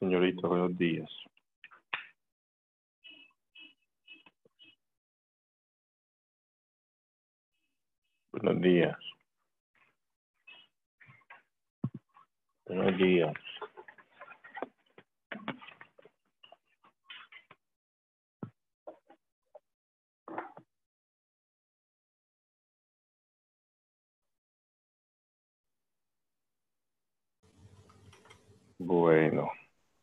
Señorita, buenos días. Buenos días. Buenos días. Bueno,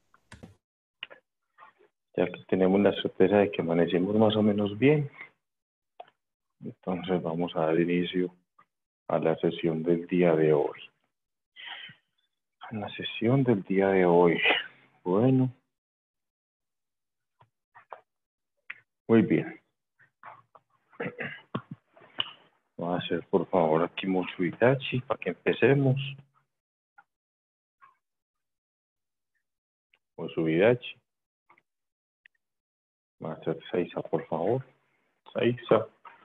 ya que tenemos la certeza de que amanecimos más o menos bien, entonces vamos a dar inicio a la sesión del día de hoy. En la sesión del día de hoy, bueno, muy bien. Voy a hacer por favor aquí Mosuidachi para que empecemos. Mosuidachi. Voy a hacer Seiza, por favor. Seiza.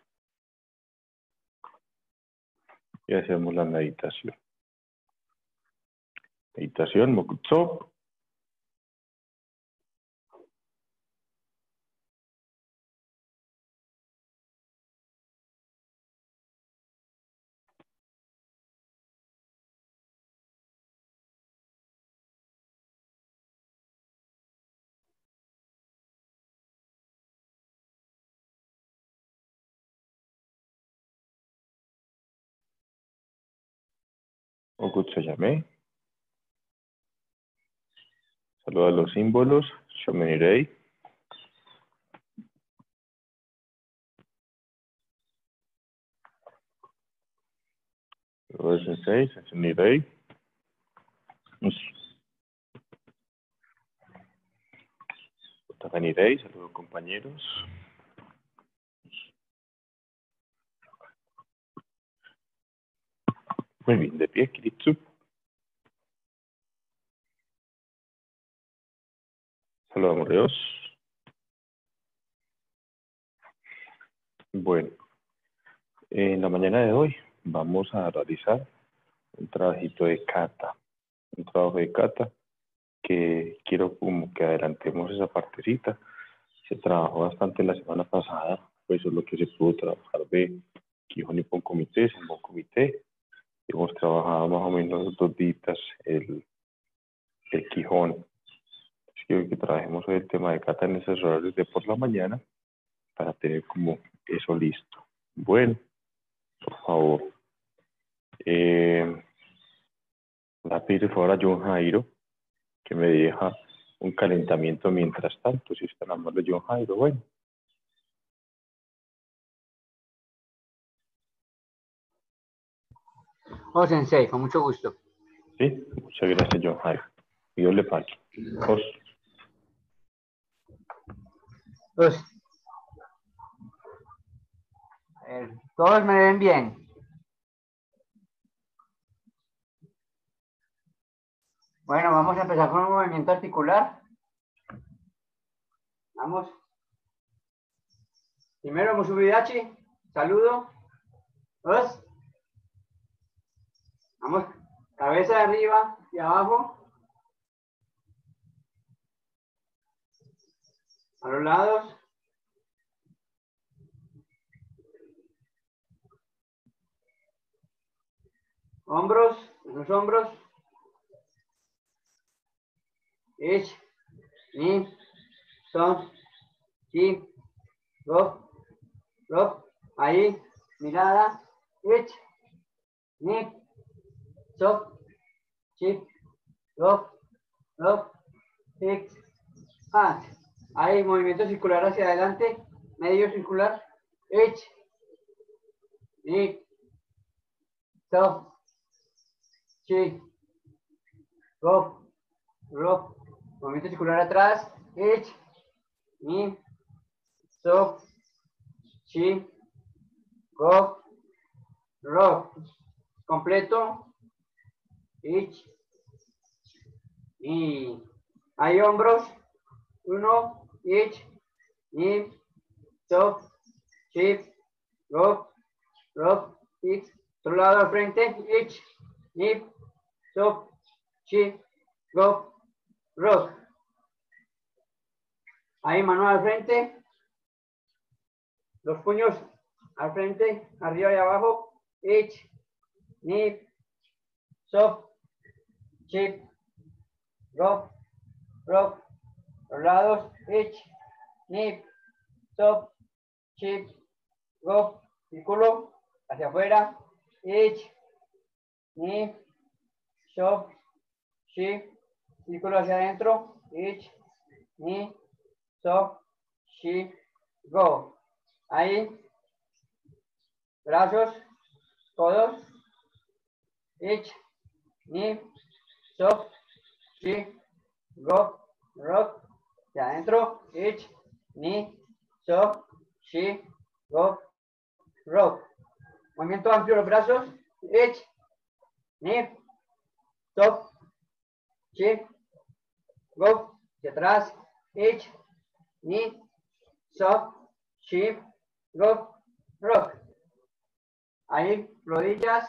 Y hacemos la meditación. Meditación, Mokutso. Mokutso llamé. Saluda a los símbolos. Shomenirei. Luego sensei, Sensenirei. Takanirei, saludos compañeros. Muy bien, de pie, Kiritsu. Saludamos a Dios. Bueno, en la mañana de hoy vamos a realizar un trabajito de kata. Un trabajo de kata que quiero como que adelantemos esa partecita. Se trabajó bastante la semana pasada, pues eso es lo que se pudo trabajar de Kihon Nippon Comité, Senbon Comité. Hemos trabajado más o menos 2 días el Kihon. Quiero que trabajemos hoy el tema de kata en esos horarios de por la mañana para tener como eso listo. Bueno, por favor. La pedir por favor a John Jairo que me deja un calentamiento mientras tanto, si está amable John Jairo, bueno. Oh, Sensei, con mucho gusto. Sí, muchas gracias John Jairo. Dios le pague. Pues, todos me ven bien. Bueno, vamos a empezar con un movimiento articular. Vamos. Primero, Musubidachi. Saludo. Dos. Vamos. Cabeza de arriba y abajo. A los lados. Hombros. Los hombros. Ich. Ni. Son. Chi. Go. Go. Ahí. Mirada. Ich. Ni. So. Chi. Go. Go. Six. Hands. Hay movimiento circular hacia adelante, medio circular, H, Ni, So, Chi, Go, Ro, movimiento circular atrás, H, Ni, So, Chi, Go, Ro, completo, H, Ni, hay hombros, 1, Ich, Ni, So, Chi, Go, Ro, X, otro lado al frente, Ich, Ni, So, Chi, Go, Ro. Ahí, mano al frente. Los puños al frente, arriba y abajo. Hitch, knee, soft, chip, rock, rock. Los lados, hitch, knee, soft, chip, rock, círculo hacia afuera. Hitch, knee, soft, chip, círculo hacia adentro. Hitch, knee, soft, chip, go. Ahí, brazos, codos, hitch, knee, soft, chi, go, rock, de adentro, hitch, knee, soft, chi, go, rock. Movimiento amplio de los brazos, hitch, knee, soft, chi, go, hacia atrás, hitch, knee, soft, chi, go, rock. Ahí, rodillas,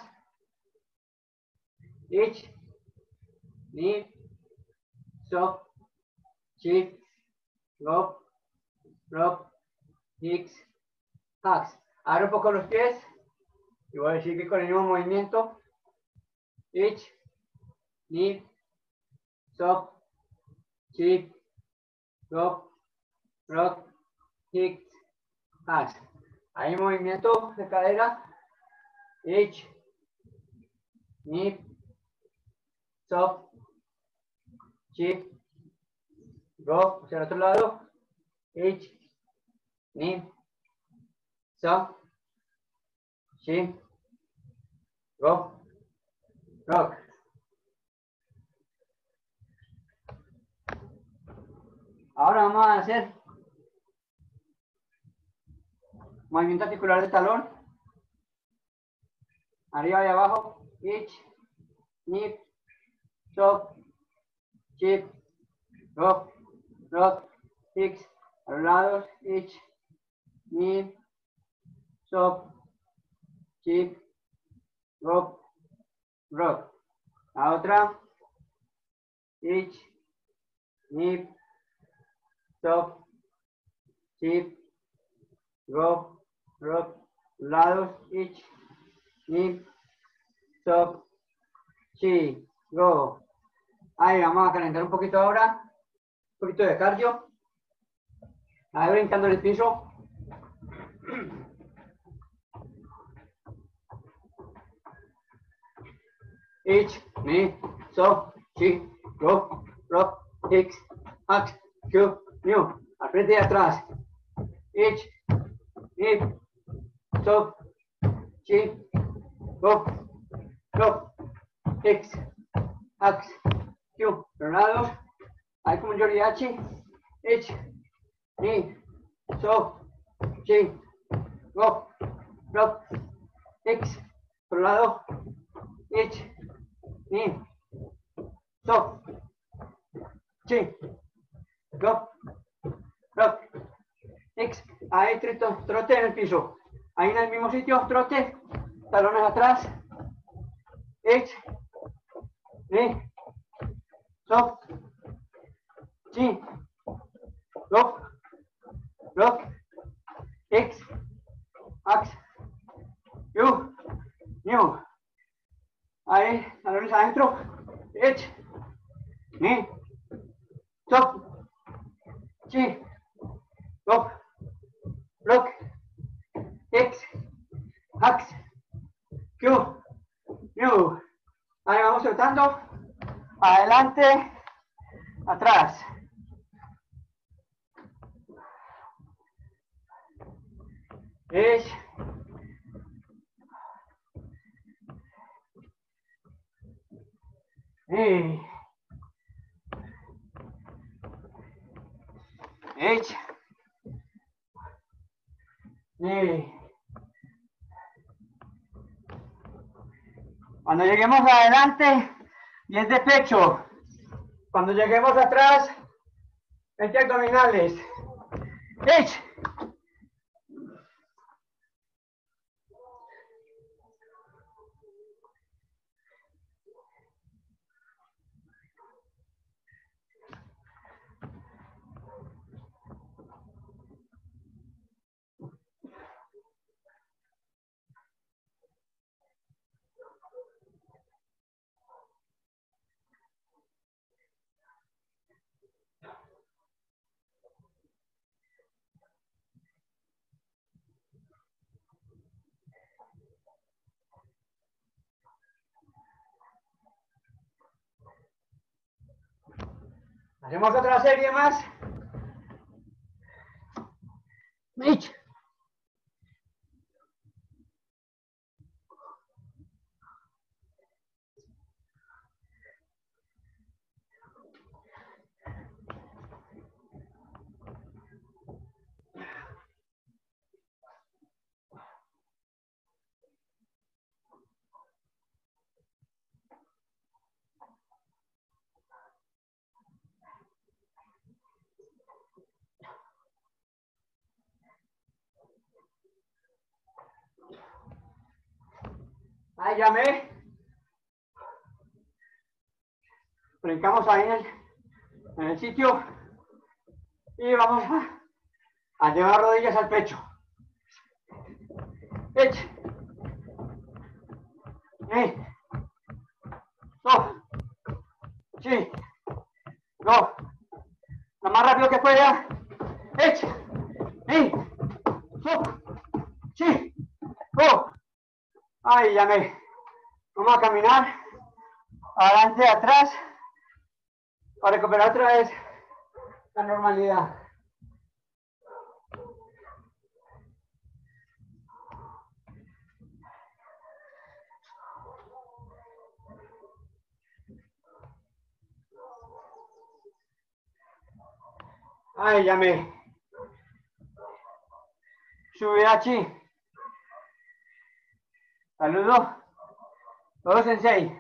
hitch, knee, soft, chip, rock, rock, hicks, hacks. Abro un poco los pies y voy a decir que con el mismo movimiento, hitch, knee, soft, chip, rock, rock, hicks, hacks. Ahí movimiento de cadera, hitch, knee, soft, chip, go, hacia el otro lado, hitch, knee, soft, chip, go, rock. Ahora vamos a hacer movimiento articular del talón, arriba y abajo, hitch, knee, soft, chip, rock, rock, hicks, a los lados, hitch, knee, soft, chip, rock, rock. La otra, hitch, knee, soft, chip, rock, rock, lados, hitch, knee, soft, chip, go. Ahí vamos a calentar un poquito ahora, un poquito de cardio. Ahí brincando en el piso. Hitch, knee, soft, chip, rock, rock, hicks, hacks, Q, new. Al frente y atrás. Hitch, knee, soft, chip, rock, rock, hicks, hacks, Q. Los lados. Ahí como un yoriachi. Hitch, knee, soft, chip, rock, rock, hicks. Por lado. Hitch, knee, soft, chip, rock, rock, hicks. Ahí trote en el piso. Ahí en el mismo sitio, trote, talones atrás. Hitch, knee, soft, chip, rock, rock, hicks, hacks, you, new. Ahí, talones adentro. Hitch, knee, soft, chip, rock, rock, hicks, hacks, Q, new. Ahí vamos soltando. Adelante, atrás. Hitch, knee, hitch, knee. Cuando lleguemos adelante, 10 de pecho. Cuando lleguemos atrás, 20 abdominales. Hitch. Hacemos otra serie más. Mitch. Ahí llamé. Brincamos ahí en el sitio y vamos a llevar rodillas al pecho. Eche. No. Sí. No. Lo más rápido que pueda. Eche. No. Sí. No. Ahí llamé. Vamos a caminar. Adelante, atrás. Para recuperar otra vez la normalidad. Ahí llamé. Subidachi. Saludo. Todo sensei.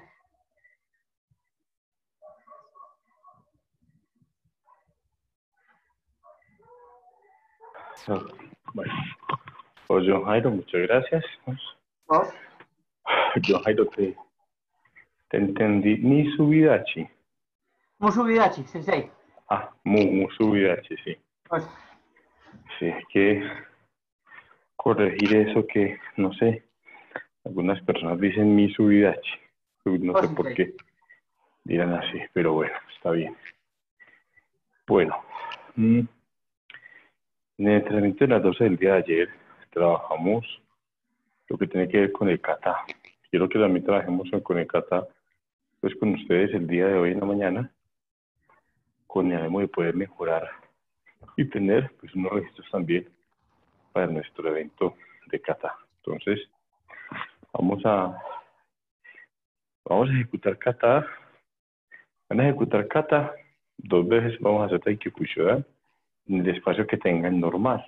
Bueno, pues John Jairo, muchas gracias. Dos. John Jairo, te entendí. Mi Subidachi. Musubidachi, sensei. Subidachi, sí. Dos. Sí, hay que corregir eso que, no sé, algunas personas dicen mi Subidachi. No sé por qué dirán así, pero bueno, está bien. Bueno, en el entrenamiento de las 12 del día de ayer trabajamos lo que tiene que ver con el kata. Quiero que también trabajemos con el kata, pues con ustedes el día de hoy en la mañana, con el ánimo de poder mejorar y tener pues unos registros también para nuestro evento de kata. Entonces, vamos a ejecutar kata. Van a ejecutar kata 2 veces, vamos a hacer Taikikushodan en el espacio que tengan normal.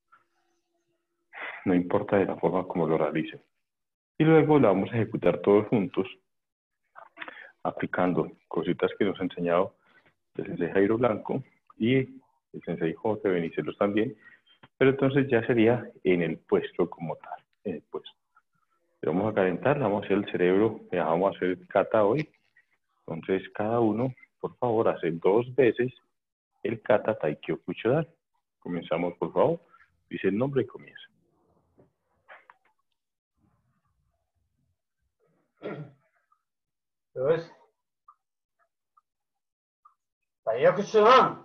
No importa de la forma como lo realicen. Y luego la vamos a ejecutar todos juntos, aplicando cositas que nos ha enseñado el sensei Jairo Blanco y el sensei J. Benicelos también, pero entonces ya sería en el puesto como tal, en el puesto. Pero vamos a calentar, vamos a hacer el cerebro, vamos a hacer kata hoy. Entonces cada uno, por favor, hace 2 veces el kata Taikyokushodan. Comenzamos, por favor. Dice el nombre y comienza. Dos. Taikyokushodan.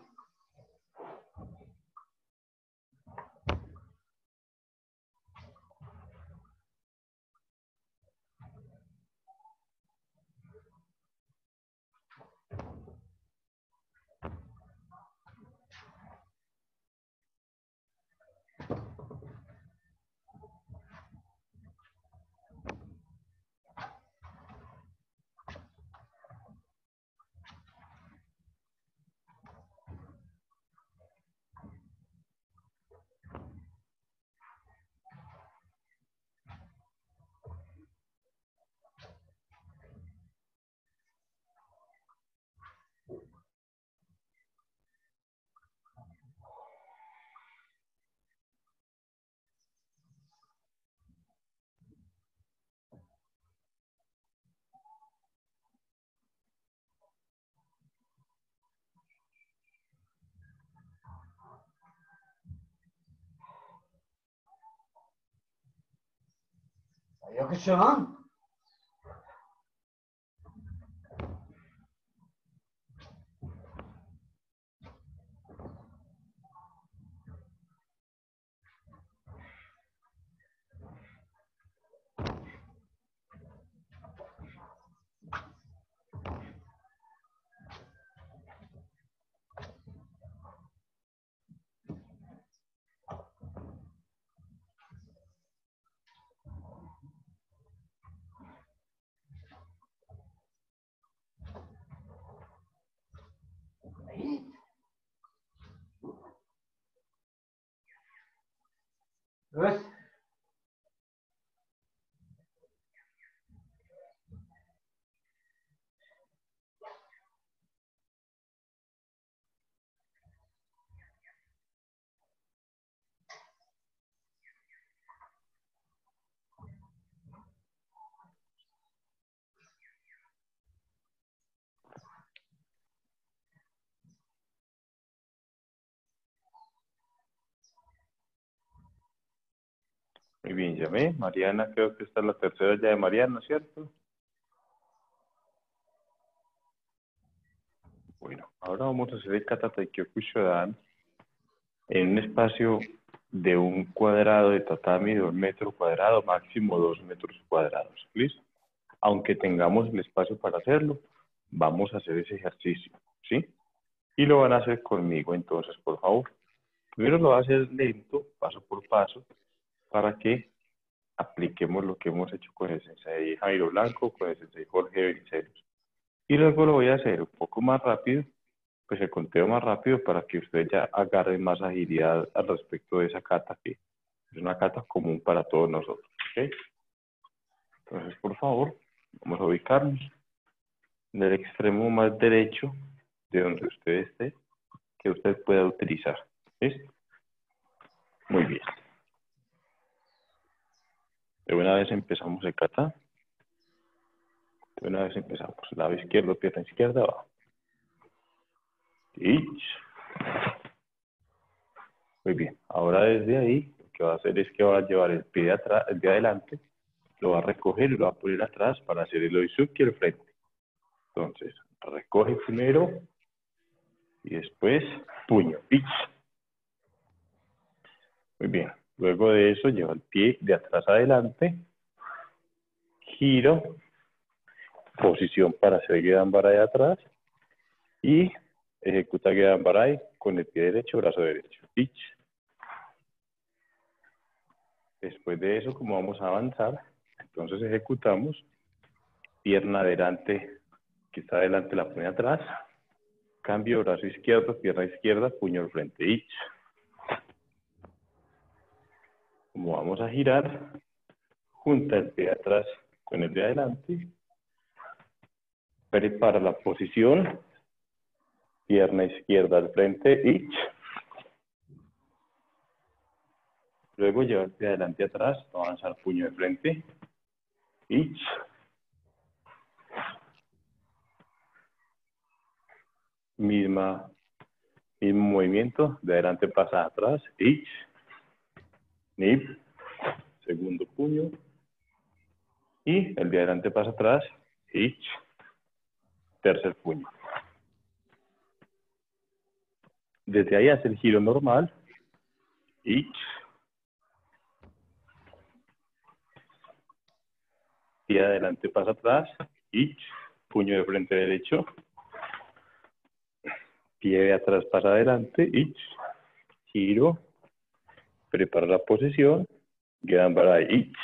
Taikyokushodan. Dos. Muy bien, llamé. Mariana, creo que esta es la tercera ya de Mariana, ¿cierto? Bueno, ahora vamos a hacer el kata Taikyoku Shodan en un espacio de un cuadrado de tatami de 1 metro cuadrado, máximo 2 metros cuadrados. ¿Listo? Aunque tengamos el espacio para hacerlo, vamos a hacer ese ejercicio, ¿sí? Y lo van a hacer conmigo, entonces, por favor. Primero lo va a hacer lento, paso por paso, para que apliquemos lo que hemos hecho con el sensei Jairo Blanco, con el sensei Jorge Benicelos. Y luego lo voy a hacer un poco más rápido, pues el conteo más rápido para que ustedes ya agarren más agilidad al respecto de esa kata, que es una kata común para todos nosotros, ¿ok? Entonces, por favor, vamos a ubicarnos en el extremo más derecho de donde usted esté, que usted pueda utilizar. ¿Listo? Muy bien. De una vez empezamos el kata. De una vez empezamos. Lado izquierdo, pierna izquierda, va. Y... Muy bien. Ahora desde ahí, lo que va a hacer es que va a llevar el pie de atrás, el de adelante, lo va a recoger y lo va a poner atrás para hacer el oizuki al frente. Entonces, recoge primero y después puño. Y... Muy bien. Luego de eso, lleva el pie de atrás adelante, giro, posición para hacer Gedanbarai atrás y ejecuta Gedanbarai con el pie derecho, brazo derecho. Ich. Después de eso, como vamos a avanzar, entonces ejecutamos pierna adelante, que está adelante la pone atrás, cambio brazo izquierdo, pierna izquierda, puño al frente. Ich. Como vamos a girar, junta el pie de atrás con el de adelante, prepara la posición, pierna izquierda al frente, ich. Luego lleva el pie adelante atrás, avanzar puño de frente, ich. Mismo movimiento, de adelante pasa atrás, ich. Nip, segundo puño, y el de adelante pasa atrás, ich. Tercer puño. Desde ahí hace el giro normal, ich. Pie de adelante pasa atrás, ich. Puño de frente derecho. Pie de atrás pasa adelante, ich. Giro. Prepara la posición. Gedanbarai, ich.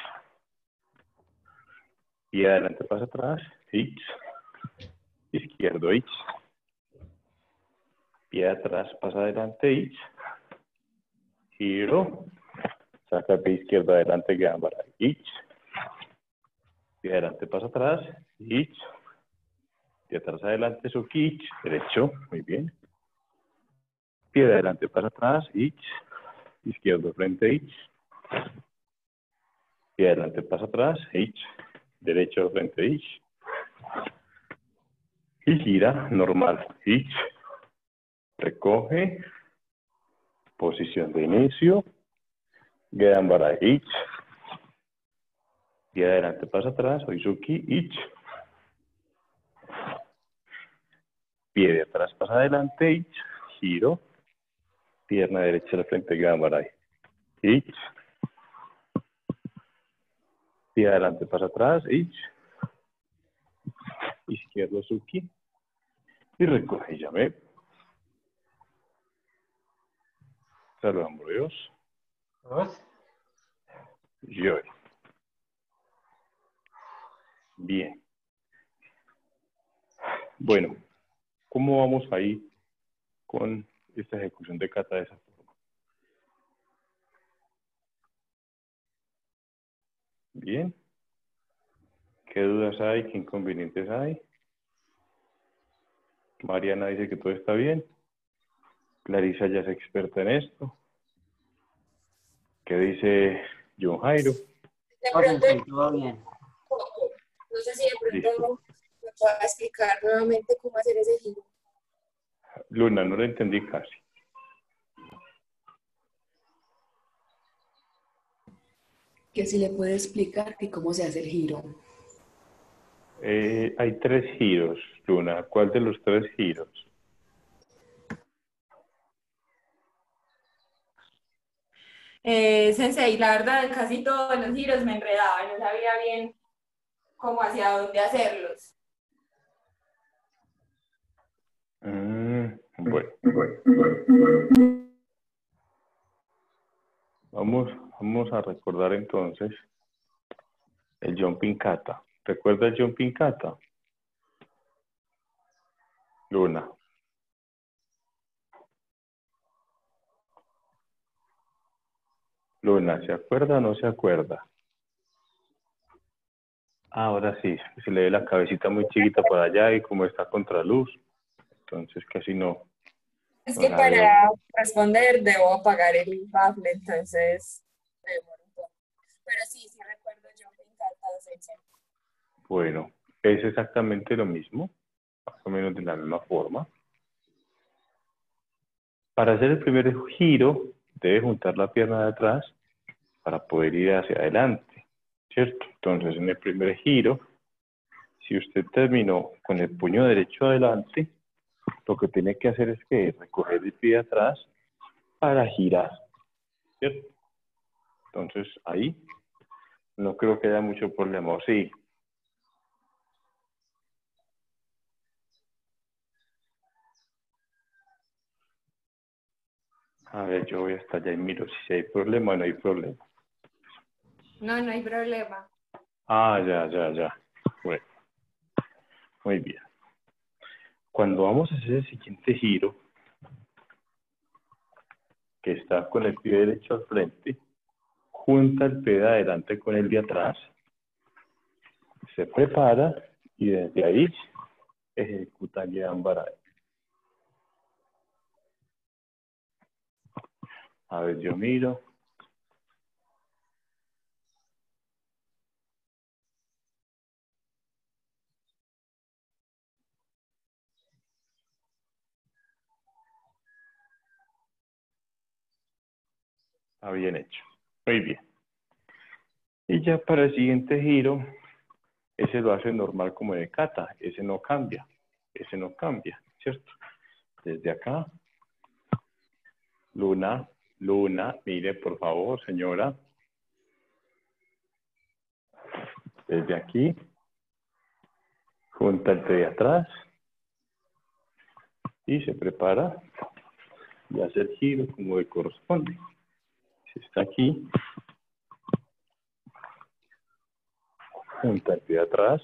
Pie de adelante pasa atrás, ich. Izquierdo, ich. Pie de atrás pasa adelante, ich. Giro. Saca el pie izquierdo adelante, Gedanbarai, ich. Pie adelante pasa atrás, ich. Pie atrás adelante, suki, ich. Derecho, muy bien. Pie de adelante pasa atrás, ich. Izquierdo frente, ich. Pie adelante pasa atrás, ich. Derecho frente, ich. Y gira normal, ich. Recoge. Posición de inicio. Gedanbarai, ich. Pie adelante pasa atrás, oizuki, ich. Pie de atrás pasa adelante, ich. Giro. Pierna derecha al frente, Gedanbarai, ich. Pie adelante pasa atrás, ich. Izquierdo, suki. Y recoge, llame. Saludamos Dios. Dos. Yo. Bien. Bueno, ¿cómo vamos ahí con esta ejecución de kata de esa forma? Bien. ¿Qué dudas hay? ¿Qué inconvenientes hay? Mariana dice que todo está bien. Clarisa ya es experta en esto. ¿Qué dice John Jairo? De Ok, pronto, sí, todo bien. no sé si de Listo. pronto me pueda explicar nuevamente cómo hacer ese giro. Luna, no lo entendí casi. Que si le puede explicar que cómo se hace el giro. Hay 3 giros, Luna. ¿Cuál de los 3 giros? Sensei, la verdad, en casi todos los giros me enredaba, no sabía bien cómo hacia dónde hacerlos. Bueno. Vamos a recordar entonces el jumping kata. ¿Recuerda el jumping kata? Luna. Luna, ¿se acuerda o no se acuerda? Ahora sí, se le ve la cabecita muy chiquita por allá y como está contra luz, entonces casi no, Es no que la veo. para responder debo apagar el bafle, entonces me demoro un poco. Pero sí, sí recuerdo yo me encanta Sensei. Bueno, es exactamente lo mismo, más o menos de la misma forma. Para hacer el primer giro, debe juntar la pierna de atrás para poder ir hacia adelante, ¿cierto? Entonces, en el primer giro, si usted terminó con el puño derecho adelante, lo que tiene que hacer es que recoger el pie atrás para girar, ¿cierto? Entonces, ahí no creo que haya mucho problema, ¿o sí? A ver, yo voy hasta allá y miro si hay problema o no hay problema. No, no hay problema. Ah, ya. Bueno, muy bien. Cuando vamos a hacer el siguiente giro, que está con el pie derecho al frente, junta el pie de adelante con el de atrás, se prepara y desde ahí ejecuta el Guiambaray. A ver, yo miro. Está bien hecho. Muy bien. Y ya para el siguiente giro, ese lo hace normal como de kata. Ese no cambia. Ese no cambia, ¿cierto? Desde acá. Luna, mire por favor, señora. Desde aquí. Junta el pie de atrás. Y se prepara y hace el giro como le corresponde. Si está aquí, junta el pie de atrás,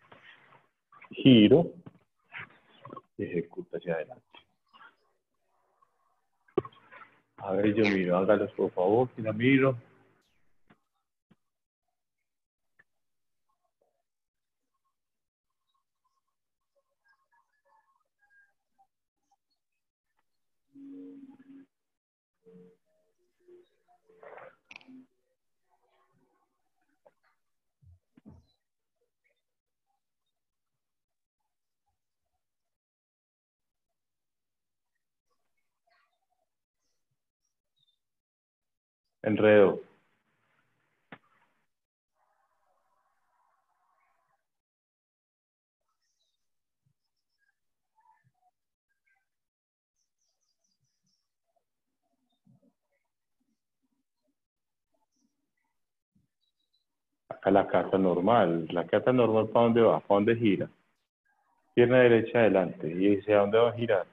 giro, y ejecuta hacia adelante. A ver, yo miro, hágalos por favor, que la miro. Enredo. Acá la cata normal. La cata normal, ¿para dónde va? ¿Para dónde gira? Pierna derecha adelante. ¿Y hacia dónde va a girar?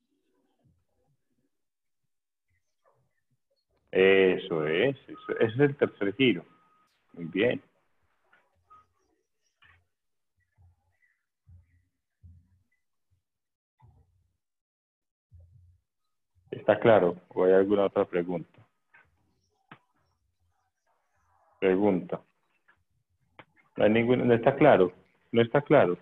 Eso es. Ese es el tercer giro. Muy bien. ¿Está claro? ¿O hay alguna otra pregunta? Pregunta. No hay ningún, no está claro. No está claro.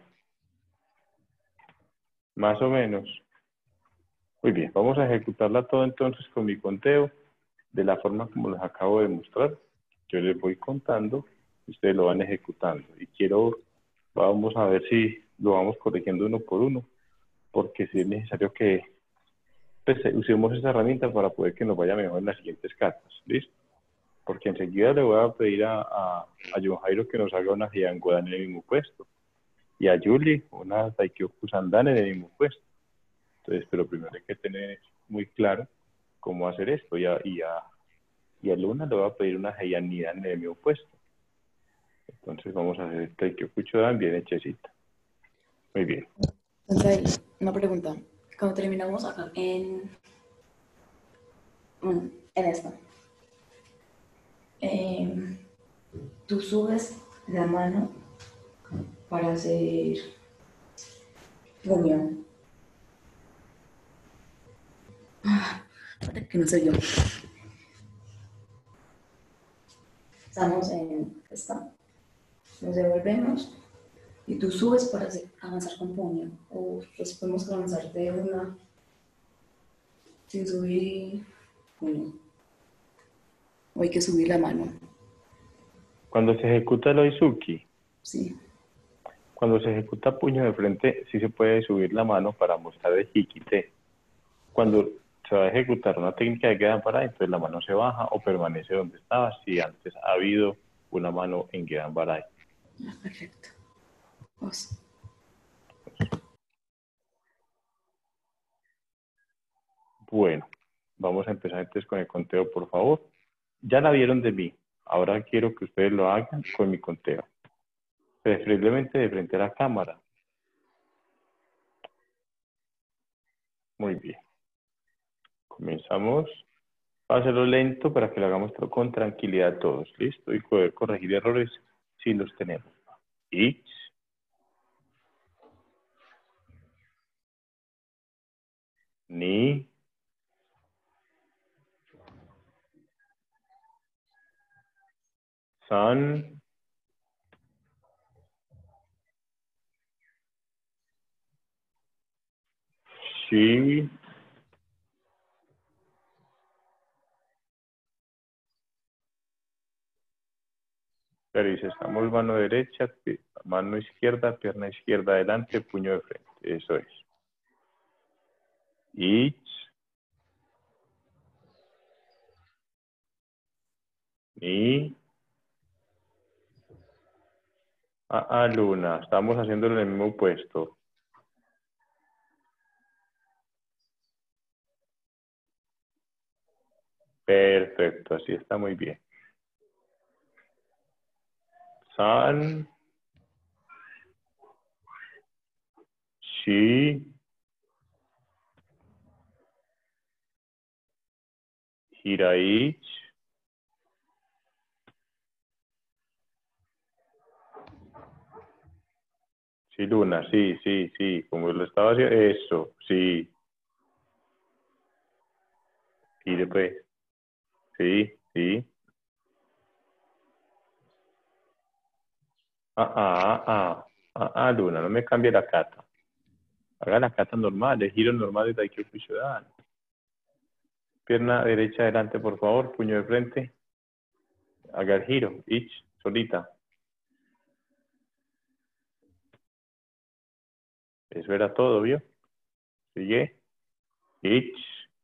Más o menos. Muy bien, vamos a ejecutarla todo entonces con mi conteo, de la forma como les acabo de mostrar. Yo les voy contando, ustedes lo van ejecutando. Y vamos a ver si lo vamos corrigiendo uno por uno, porque sí es necesario que pues, usemos esa herramienta para poder que nos vaya mejor en las siguientes cartas. ¿Listo? Porque enseguida le voy a pedir a John Jairo que nos haga una Hyangodan en el mismo puesto. Y a Julie una Taikyoku Sandan en el mismo puesto. Entonces, pero primero hay que tener muy claro cómo hacer esto. Y a Luna le voy a pedir una Heian Nidan en el mismo puesto. Entonces vamos a hacer Taikyoku Chodan bien hechecita. Muy bien. Entonces, una pregunta. Cuando terminamos acá en esta, tú subes la mano para hacer puño. Que no sé yo. Estamos en esta. Nos devolvemos y tú subes para avanzar con puño. O pues podemos avanzar de una sin subir puño. O hay que subir la mano. Cuando se ejecuta el Oizuki, Sí. cuando se ejecuta puño de frente, sí se puede subir la mano para mostrar el Hikite. Cuando se va a ejecutar una técnica de Gedan Barai, entonces la mano se baja o permanece donde estaba si antes ha habido una mano en Gedan Barai. Perfecto. Vamos. Bueno, vamos a empezar entonces con el conteo, por favor. Ya la vieron de mí. Ahora quiero que ustedes lo hagan con mi conteo. Preferiblemente de frente a la cámara. Muy bien. Comenzamos. Va a hacerlo lento para que lo hagamos con tranquilidad todos. ¿Listo? Y poder corregir errores si los tenemos. Ich. Ni. San. Shi. Pero dice, estamos mano derecha, mano izquierda, pierna izquierda adelante, puño de frente. Eso es. Ich. Ni. Luna. Estamos haciéndolo en el mismo puesto. Perfecto, así está muy bien. San. Shi. Hiraich. Sí, Luna, sí, sí, sí. Como lo estaba haciendo. Eso, sí. Y después. Sí, sí. Luna, no me cambie la kata. Haga la kata normal, el giro normal de Taikyoku Shodan. Pierna derecha adelante, por favor, puño de frente. Haga el giro, ich, solita. Eso era todo, ¿vio? Sigue. Ich.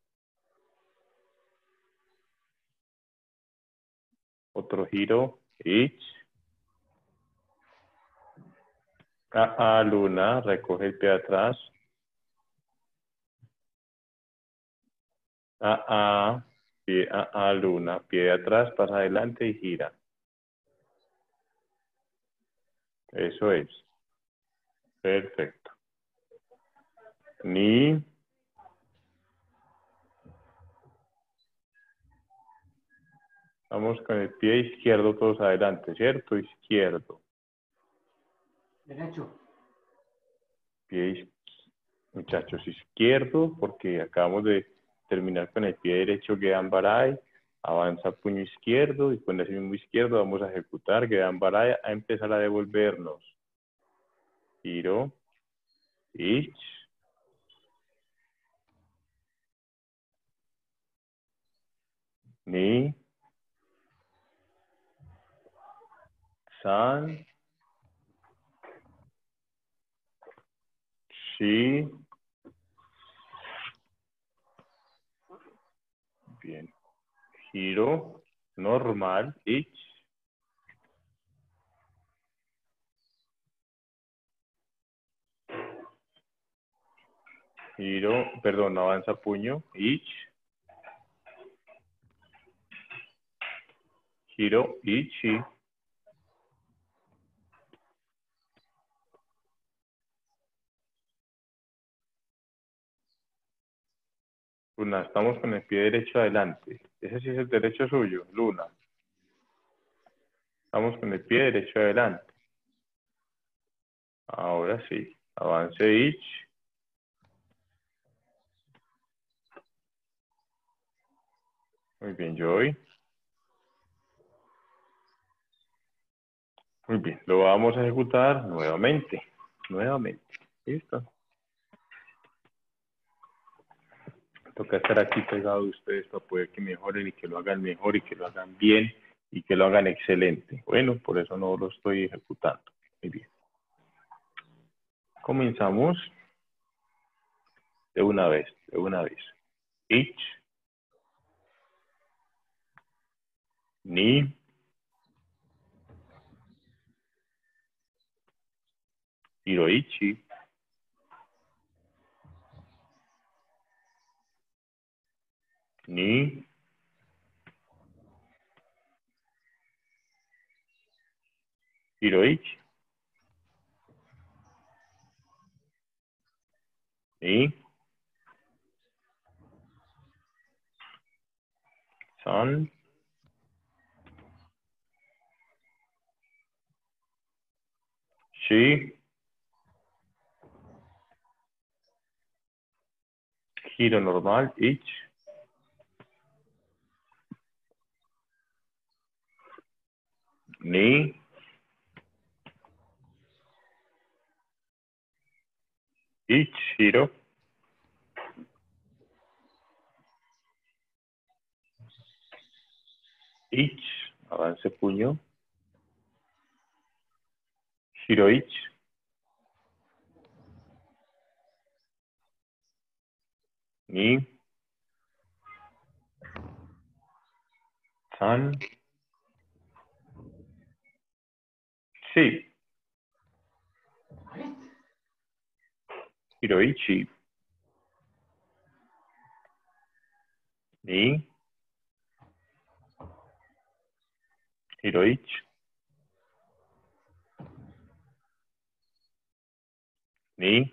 Otro giro, ich. Luna, recoge el pie atrás. Pie, Luna, pie de atrás, pasa adelante y gira. Eso es. Perfecto. Ni. Vamos con el pie izquierdo todos adelante, ¿cierto? Izquierdo. Derecho. Muchachos, izquierdo, porque acabamos de terminar con el pie derecho Gedan Barai. Avanza puño izquierdo y con ese mismo izquierdo vamos a ejecutar Gran Baraya a empezar a devolvernos. Giro. Ich. Ni. San. Shi. Bien. Giro. Normal. Ich. Giro. Perdón, avanza puño. Ich. Giro. Ichi. Luna, estamos con el pie derecho adelante. Ese sí es el derecho suyo, Luna. Estamos con el pie derecho adelante. Ahora sí. Avance Ich. Muy bien, Joy. Muy bien. Lo vamos a ejecutar nuevamente. Nuevamente. ¿Listo? Toca estar aquí pegado de ustedes para poder que mejoren y que lo hagan mejor y que lo hagan bien y que lo hagan excelente. Bueno, por eso no lo estoy ejecutando. Muy bien. Comenzamos de una vez, de una vez. Ich. Ni. Hiroichi. Ni. Hiroichi. Ni. San. Shi. Giro normal. Ich. Ni. Ich. Giro. Ich. Avance puño. Giro ich. Ni. San. Sí. Hiroichi. Ni. Hiroichi. Ni.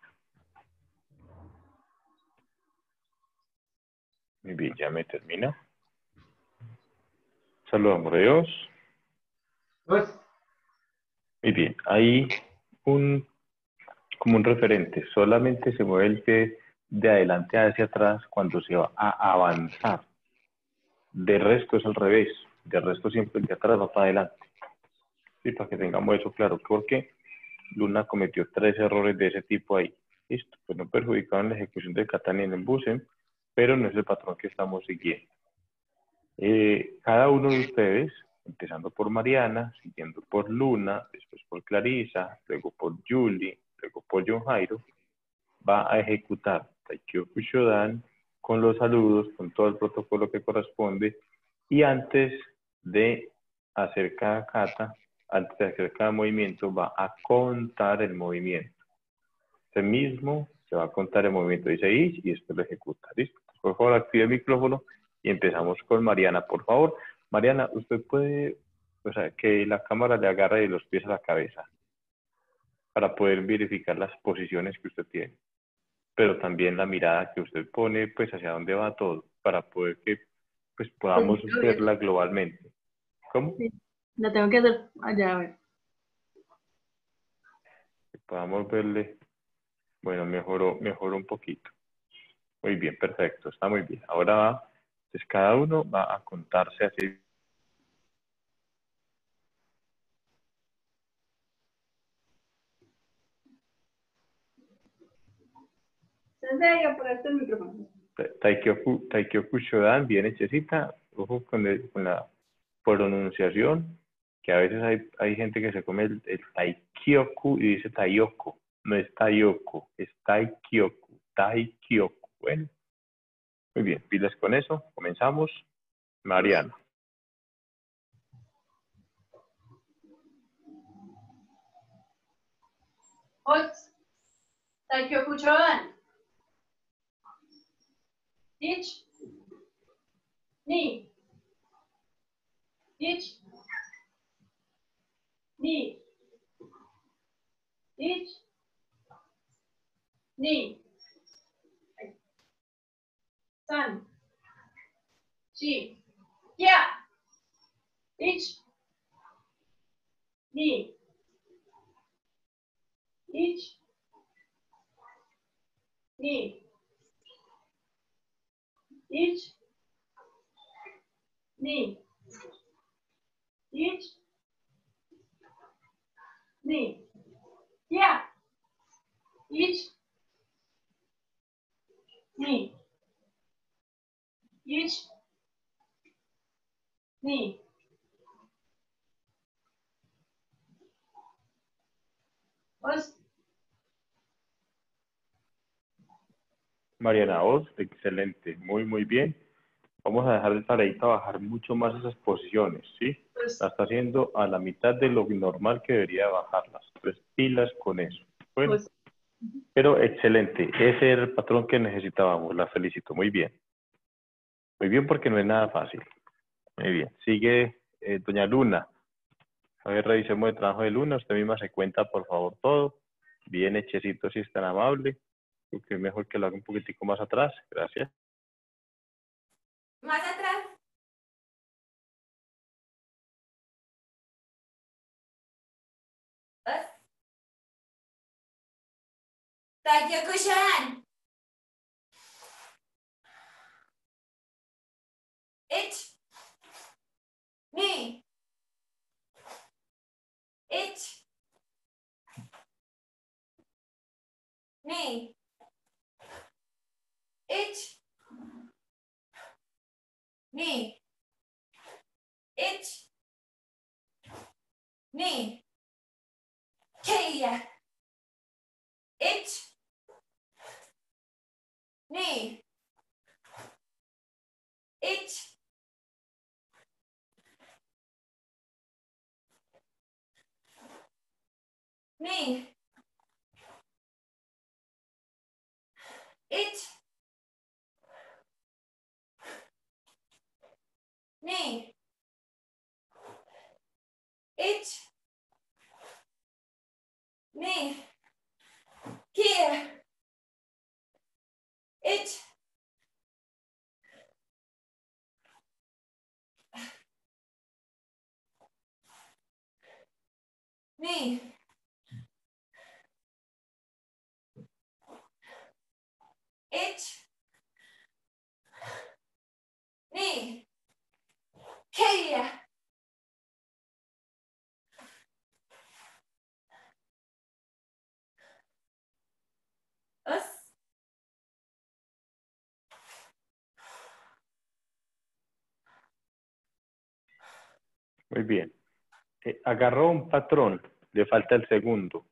Muy bien, ya me termina. Saludamos a Dios. Pues, Muy bien, hay como un referente. Solamente se mueve el pie de adelante hacia atrás cuando se va a avanzar. De resto es al revés. De resto siempre el de atrás va para adelante. Sí, para que tengamos eso claro. Porque Luna cometió 3 errores de ese tipo ahí. Listo, pues no perjudicaron la ejecución del kata ni en el busen, pero no es el patrón que estamos siguiendo. Cada uno de ustedes, empezando por Mariana, siguiendo por Luna, después por Clarisa, luego por Julie, luego por John Jairo, va a ejecutar Taikyoku Shodan con los saludos, con todo el protocolo que corresponde, y antes de hacer cada kata, antes de hacer cada movimiento, va a contar el movimiento. Este mismo se va a contar el movimiento, dice ahí, y después lo ejecuta. ¿Listo? Por favor, active el micrófono y empezamos con Mariana, por favor. Mariana, usted puede, o sea, que la cámara le agarre de los pies a la cabeza para poder verificar las posiciones que usted tiene, pero también la mirada que usted pone, pues hacia dónde va todo, para poder que pues podamos verla globalmente. ¿Cómo? Sí, la tengo que hacer allá, a ver. Que podamos verle. Bueno, mejoró un poquito. Muy bien, perfecto, está muy bien. Ahora va Entonces cada uno va a contarse así. Sensei, apagaste el micrófono. Taikyoku Shodan, bien hechecita. Ojo con la pronunciación, que a veces hay gente que se come el Taikyoku y dice Taiyoko. No es Taiyoko, es Taikyoku. Taikyoku. Bueno, muy bien, pilas con eso. Comenzamos. Mariana. Taikyoku Shodan. Ich. Ni. Ich. Ni. Ich. Ni. San. Shi. Ya. Ich. Ni. Ich. Ni. Ich. Ni. Ich. Ni. Ya. Ich. Ni. Ich. Ni. Os. Mariana Oz, excelente, muy bien. Vamos a dejar de tareita bajar mucho más esas posiciones, ¿sí? La está haciendo a la mitad de lo normal que debería bajarlas. Entonces, pilas con eso. Bueno, pero excelente. Ese era el patrón que necesitábamos. La felicito. Muy bien. Muy bien porque no es nada fácil. Muy bien. Sigue doña Luna. A ver, revisemos el trabajo de Luna. Usted misma se cuenta, por favor, todo. Bien hechecito, si es tan amable. Creo que es mejor que lo haga un poquitico más atrás. Gracias. Más atrás. Taikyoku-shan. Ich. Ni. Ich. Ni. Ich. Ni. Ich. Ni. Keiya. Ich. Ni. Ich. Ni. Ich. Ni. Ich. Ni. Kia. Ich. Ni. Ich. Ni. Kia. Us. Muy bien. Agarró un patrón, le falta el segundo.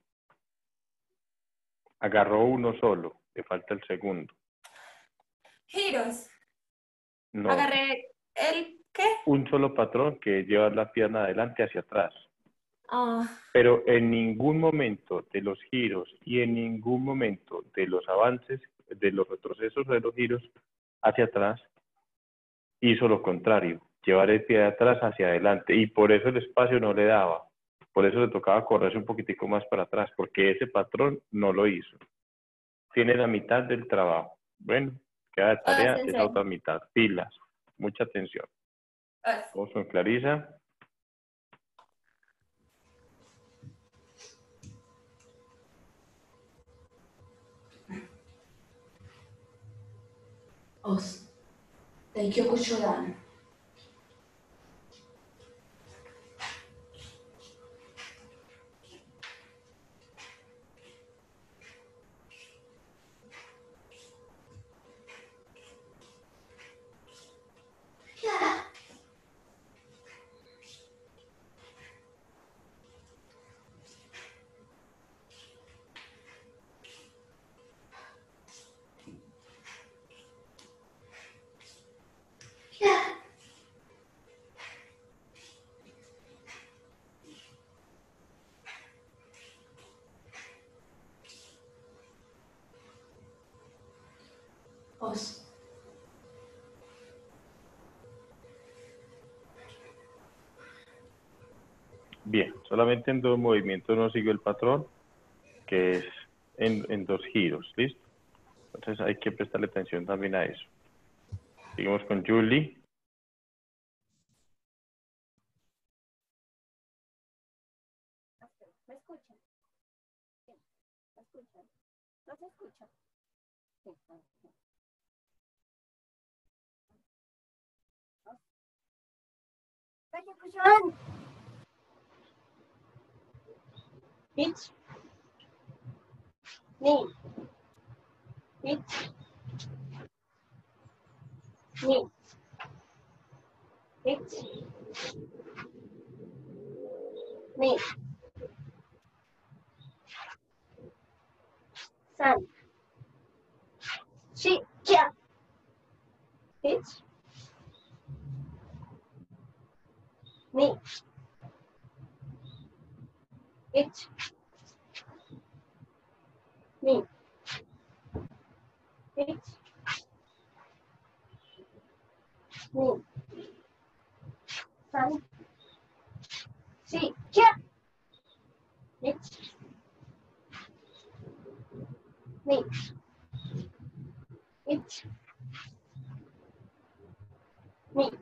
Agarró uno solo, le falta el segundo. Giros. No, Agarré el ¿qué? un solo patrón que es llevar la pierna adelante hacia atrás. Ah, Pero en ningún momento de los giros y en ningún momento de los avances, de los retrocesos de los giros hacia atrás, hizo lo contrario, llevar el pie de atrás hacia adelante. Y por eso el espacio no le daba. Por eso le tocaba correrse un poquitico más para atrás, porque ese patrón no lo hizo. Tiene la mitad del trabajo. Bueno, queda de tarea sensei. esa otra mitad. Pilas. Mucha atención. Vamos con Clarisa. Os. Taikyoku Shodan. Os. Bien, solamente en 2 movimientos no sigo el patrón, que es en 2 giros, ¿listo? Entonces hay que prestarle atención también a eso. Seguimos con Julie. ¿Me escuchan? Sí, ¿me escuchan? ¿No se escucha? Sí. ¿Me escuchan? Ich. Ni. Ich. Ni. Ich. Ni. San. Shi. Kia. Ich. Ni. Ich. Ni. Ich. Ni. San. Shi. Kia. Ich. Ni. Ich. Ni.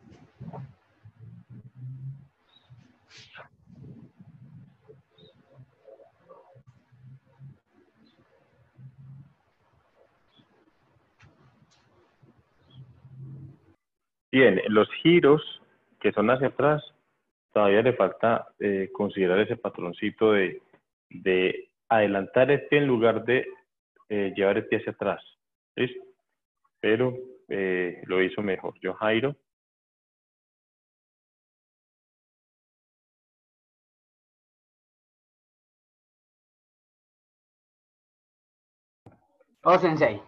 Bien, los giros que son hacia atrás, todavía le falta considerar ese patroncito de adelantar el pie en lugar de llevar el pie hacia atrás. ¿Listo? Pero lo hizo mejor. Yo, Jairo. Oh, sensei.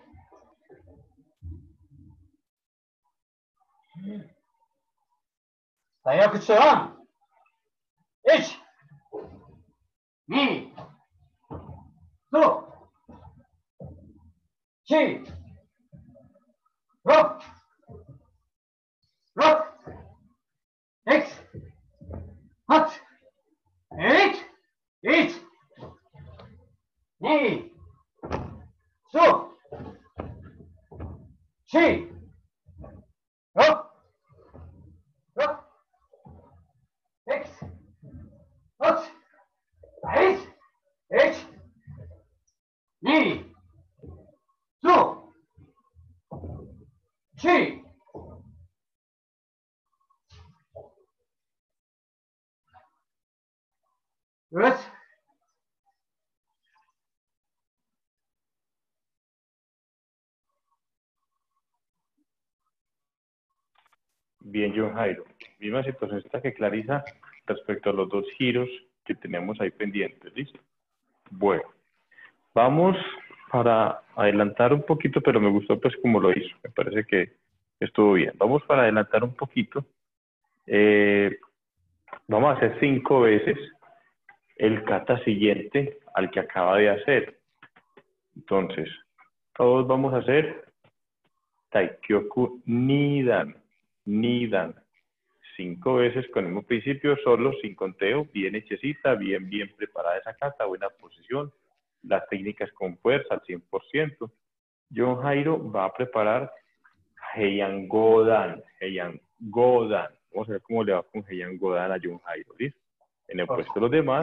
Taikyoku Shodan. Ich. Ni. Su. Chi. Rock. Rock. X. Hot. Eight. Eight. Ni. Su. Chi. Rock. Rock. X. Hot. Eight. Eight. Ni. Su. Chi. Good. Bien, John Jairo. Misma situación esta que Clarisa respecto a los 2 giros que tenemos ahí pendientes. ¿Listo? Bueno, vamos para adelantar un poquito, pero me gustó pues como lo hizo. Me parece que estuvo bien. Vamos para adelantar un poquito. Vamos a hacer 5 veces el kata siguiente al que acaba de hacer. Entonces, todos vamos a hacer Taikyoku Nidan. Nidan. 5 veces con el mismo principio, solo, sin conteo, bien hechecita, bien preparada esa kata, buena posición, las técnicas con fuerza al 100%. John Jairo va a preparar Heian Godan. Heian Godan. Vamos a ver cómo le va con Heian Godan a John Jairo, ¿listo? En el puesto de los demás,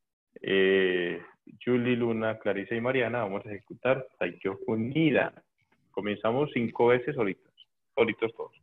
Julie, Luna, Clarisa y Mariana, vamos a ejecutar Taikyoku Nidan. Comenzamos 5 veces ahorita. solitos todos.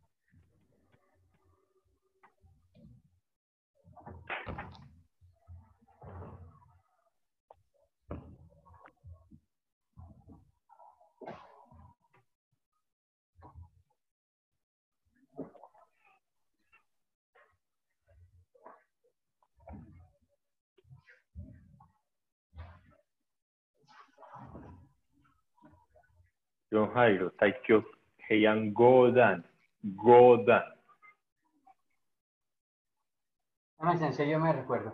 John Jairo, Taikyo, Heian Godan, Godan. No, sensei, yo me recuerdo.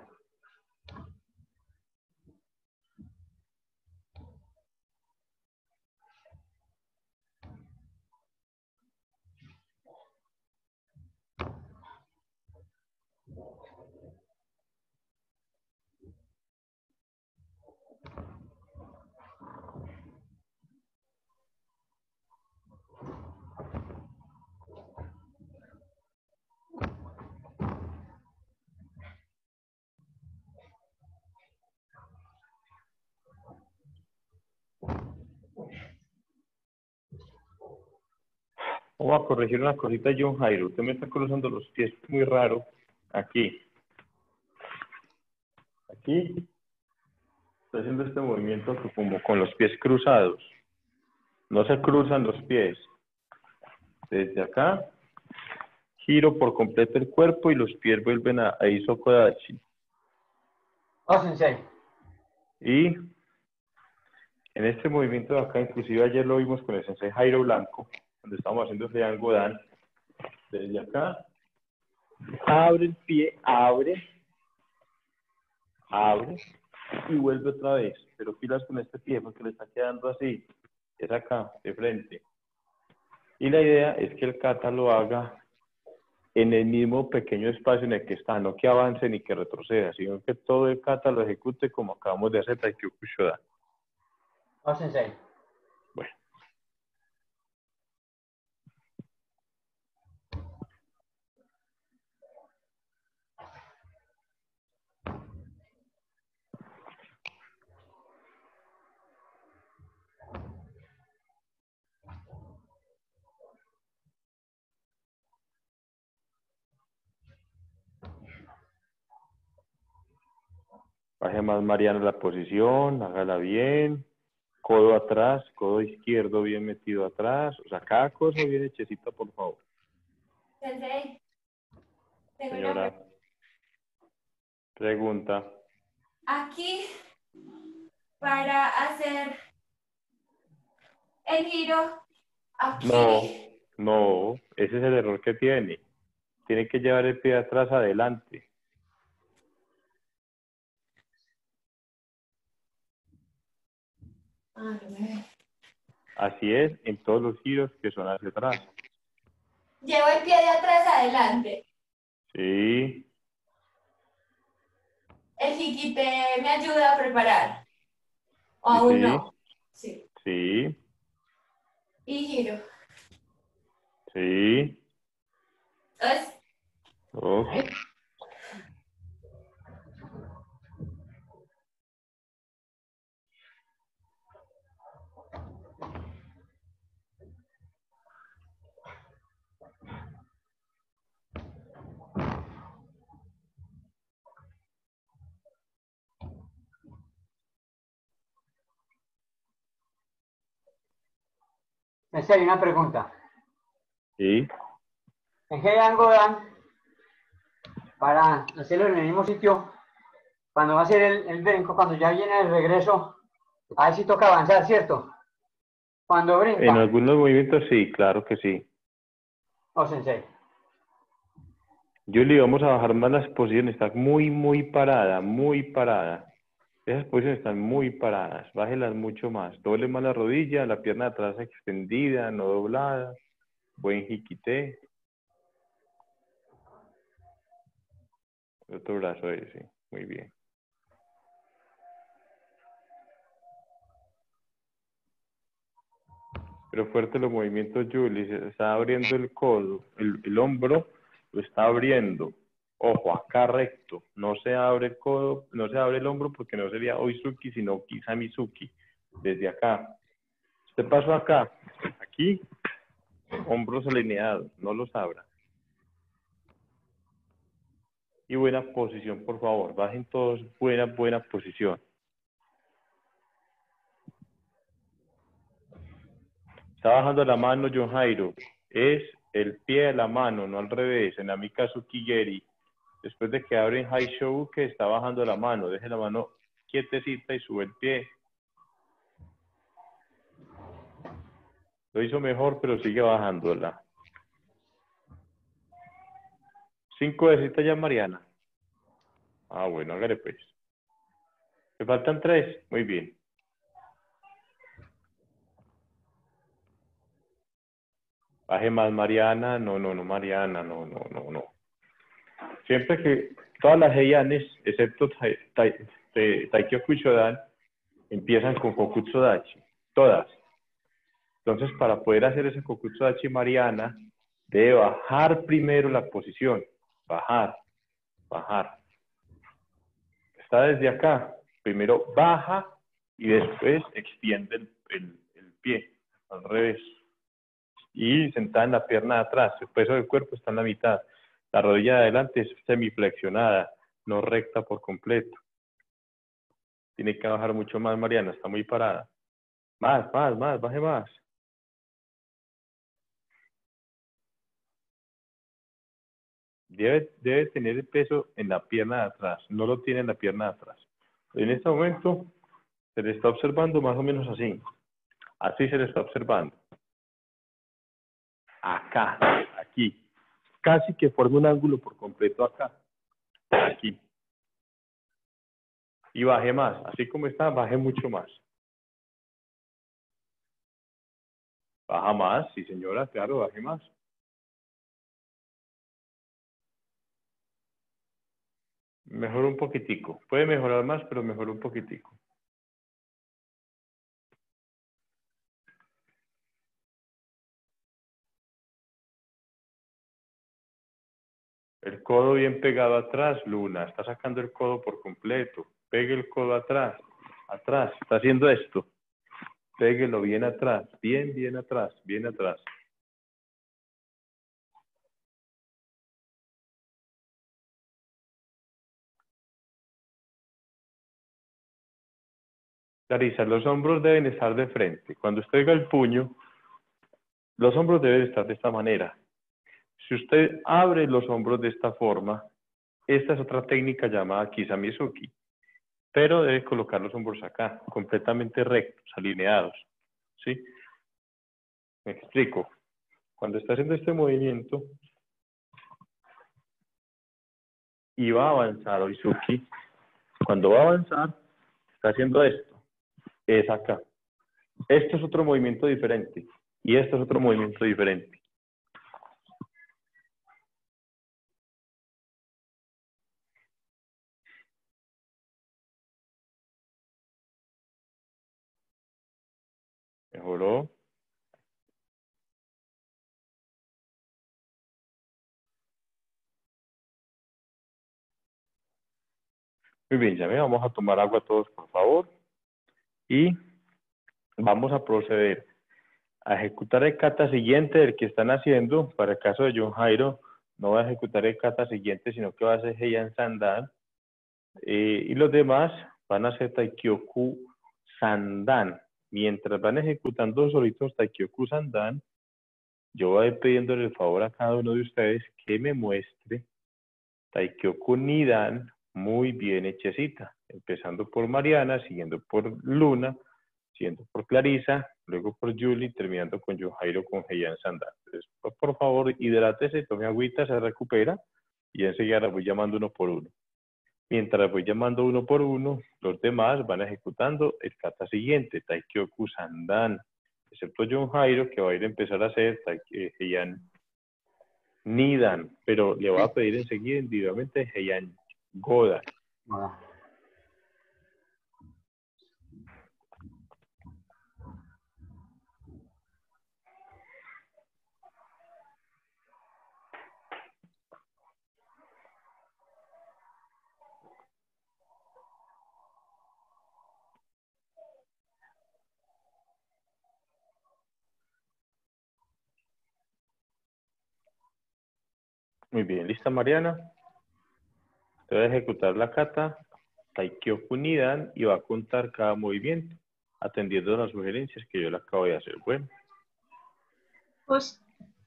Vamos a corregir una cosita, John Jairo. Usted me está cruzando los pies muy raro. Aquí. Aquí. Estoy haciendo este movimiento como con los pies cruzados. No se cruzan los pies. Desde acá, giro por completo el cuerpo y los pies vuelven a Iso Kodachi. Oh, sensei. Y en este movimiento de acá, inclusive ayer lo vimos con el sensei Jairo Blanco, donde estamos haciendo Heian Godan. Desde acá, abre el pie, abre, y vuelve otra vez. Pero pilas con este pie porque le está quedando así. Es acá, de frente. Y la idea es que el kata lo haga en el mismo pequeño espacio en el que está, no que avance ni que retroceda, sino que todo el kata lo ejecute como acabamos de hacer Taikyoku Shodan. Oh, sensei. Bueno. Baje más Mariano la posición, hágala bien. Codo atrás, codo izquierdo bien metido atrás. O sea, cada cosa bien hechecita, por favor. Sensei, tengo una Señora, pregunta. aquí para hacer el giro aquí. No, ese es el error que tiene. Tiene que llevar el pie de atrás adelante. Ah, no me ve. Así es en todos los giros que son hacia atrás. Llevo el pie de atrás adelante. Sí, El jiquite me ayuda a preparar. O aún sí, no. Sí. sí, Y giro. sí. Entonces, Ok. Sensei, una pregunta. Sí, En Heian Godan, para hacerlo en el mismo sitio, cuando va a ser el brinco, cuando ya viene el regreso, ahí sí toca avanzar, ¿cierto? Cuando en brinca. algunos movimientos sí, claro que sí. Oh, sensei. Julie, vamos a bajar más las posiciones. Está muy parada, muy parada. Esas posiciones están muy paradas. Bájelas mucho más. Doble más la rodilla, la pierna de atrás extendida, no doblada. Buen jiquité. El otro brazo ahí, sí. Muy bien. Pero fuerte los movimientos, Julie. Se está abriendo el codo. El hombro lo está abriendo. Ojo, acá recto. No se abre el codo, no se abre el hombro porque no sería Oizuki, sino Kisamizuki. Desde acá. Este paso acá. Aquí. Hombros alineados, no los abra. Y buena posición, por favor. Bajen todos, buena posición. Está bajando la mano John Jairo. Es el pie de la mano, no al revés. En Amika Tsukigeri. Después de que abren High Show, que está bajando la mano. Deje la mano quietecita y sube el pie. Lo hizo mejor, pero sigue bajándola. 5 de cita ya, Mariana. Ah, bueno, hágale pues. ¿Me faltan 3? Muy bien. Baje más, Mariana. No, Mariana. No. Siempre que todas las heianes, excepto Taikyoku Shodan, empiezan con Kokutsu Dachi. Todas. Entonces, para poder hacer ese Kokutsu Dachi, Mariana debe bajar primero la posición. Bajar. Está desde acá. Primero baja y después extiende el pie. Al revés. Y sentada en la pierna de atrás. El peso del cuerpo está en la mitad. La rodilla de adelante es semiflexionada, no recta por completo. Tiene que bajar mucho más, Mariana, está muy parada. Más, baje más. Debe tener el peso en la pierna de atrás, no lo tiene en la pierna de atrás. En este momento se le está observando más o menos así. Así se le está observando. Acá, aquí. Casi que forma un ángulo por completo acá. Aquí. Y baje más. Así como está, baje mucho más. Baja más, sí señora, claro, baje más. Mejor un poquitico. Puede mejorar más, pero mejor un poquitico. El codo bien pegado atrás, Luna. Está sacando el codo por completo. Pegue el codo atrás. Atrás. Está haciendo esto. Péguelo bien atrás. Bien atrás. Bien atrás. Clarisa, los hombros deben estar de frente. Cuando usted haga el puño, los hombros deben estar de esta manera. Si usted abre los hombros de esta forma, esta es otra técnica llamada Kisamizuki. Pero debe colocar los hombros acá, completamente rectos, alineados. ¿Sí? Me explico. Cuando está haciendo este movimiento y va a avanzar Oizuki, cuando va a avanzar, está haciendo esto. Es acá. Esto es otro movimiento diferente. Y esto es otro movimiento diferente. ¿Mejoró? Muy bien, ya me vamos a tomar agua todos, por favor. Y vamos a proceder a ejecutar el kata siguiente del que están haciendo. Para el caso de John Jairo, no va a ejecutar el kata siguiente, sino que va a hacer Heian Sandan. Y los demás van a hacer Taikyoku Sandan. Mientras van ejecutando solitos Taikyoku Sandan, yo voy pidiéndole el favor a cada uno de ustedes que me muestre Taikyoku Nidan muy bien hechecita. Empezando por Mariana, siguiendo por Luna, siguiendo por Clarisa, luego por Julie, terminando con John Jairo con Heian Sandan. Entonces, por favor, hidrátese, tome agüita, se recupera y enseguida la voy llamando uno por uno. Mientras voy llamando uno por uno, los demás van ejecutando el kata siguiente, Taikyoku Sandan, excepto John Jairo, que va a ir a empezar a hacer Heian Nidan, pero le voy a pedir enseguida individualmente Heian Godan. Muy bien, ¿lista Mariana? Te voy a ejecutar la kata Taikyoku Nidan y va a contar cada movimiento, atendiendo a las sugerencias que yo le acabo de hacer. Bueno. Pues,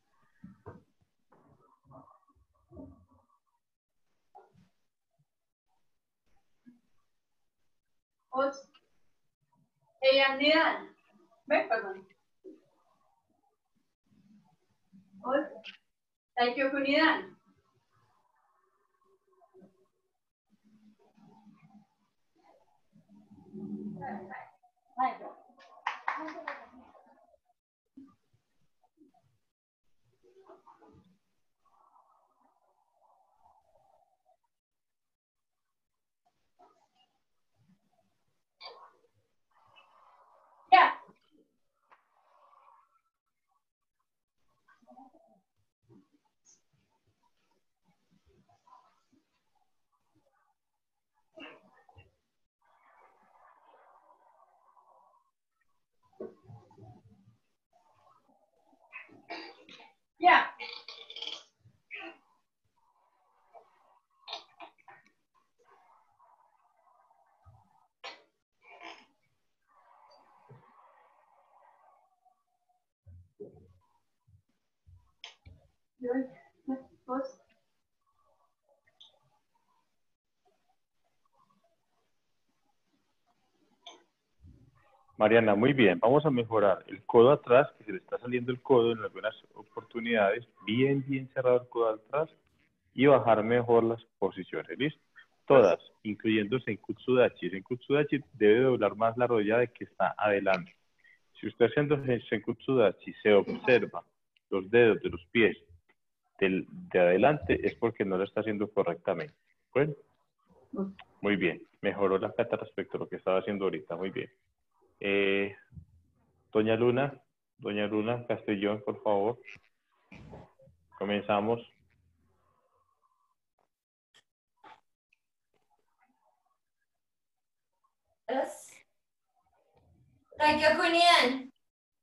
Nidan. Ve, perdón. Taikyoku Nidan. Ya. Ya. Pues, Mariana, muy bien. Vamos a mejorar el codo atrás, que se le está saliendo el codo en algunas oportunidades. Bien, bien cerrado el codo atrás. Y bajar mejor las posiciones. ¿Listo? Todas, incluyendo Senkutsu Dachi. Senkutsu Dachi debe doblar más la rodilla de que está adelante. Si usted haciendo Senkutsu Dachi se observa los dedos de los pies de adelante, es porque no lo está haciendo correctamente. Bueno, muy bien. Mejoró la kata respecto a lo que estaba haciendo ahorita. Muy bien. Doña Luna Castellón, por favor. Comenzamos. Taikyoku Nidan.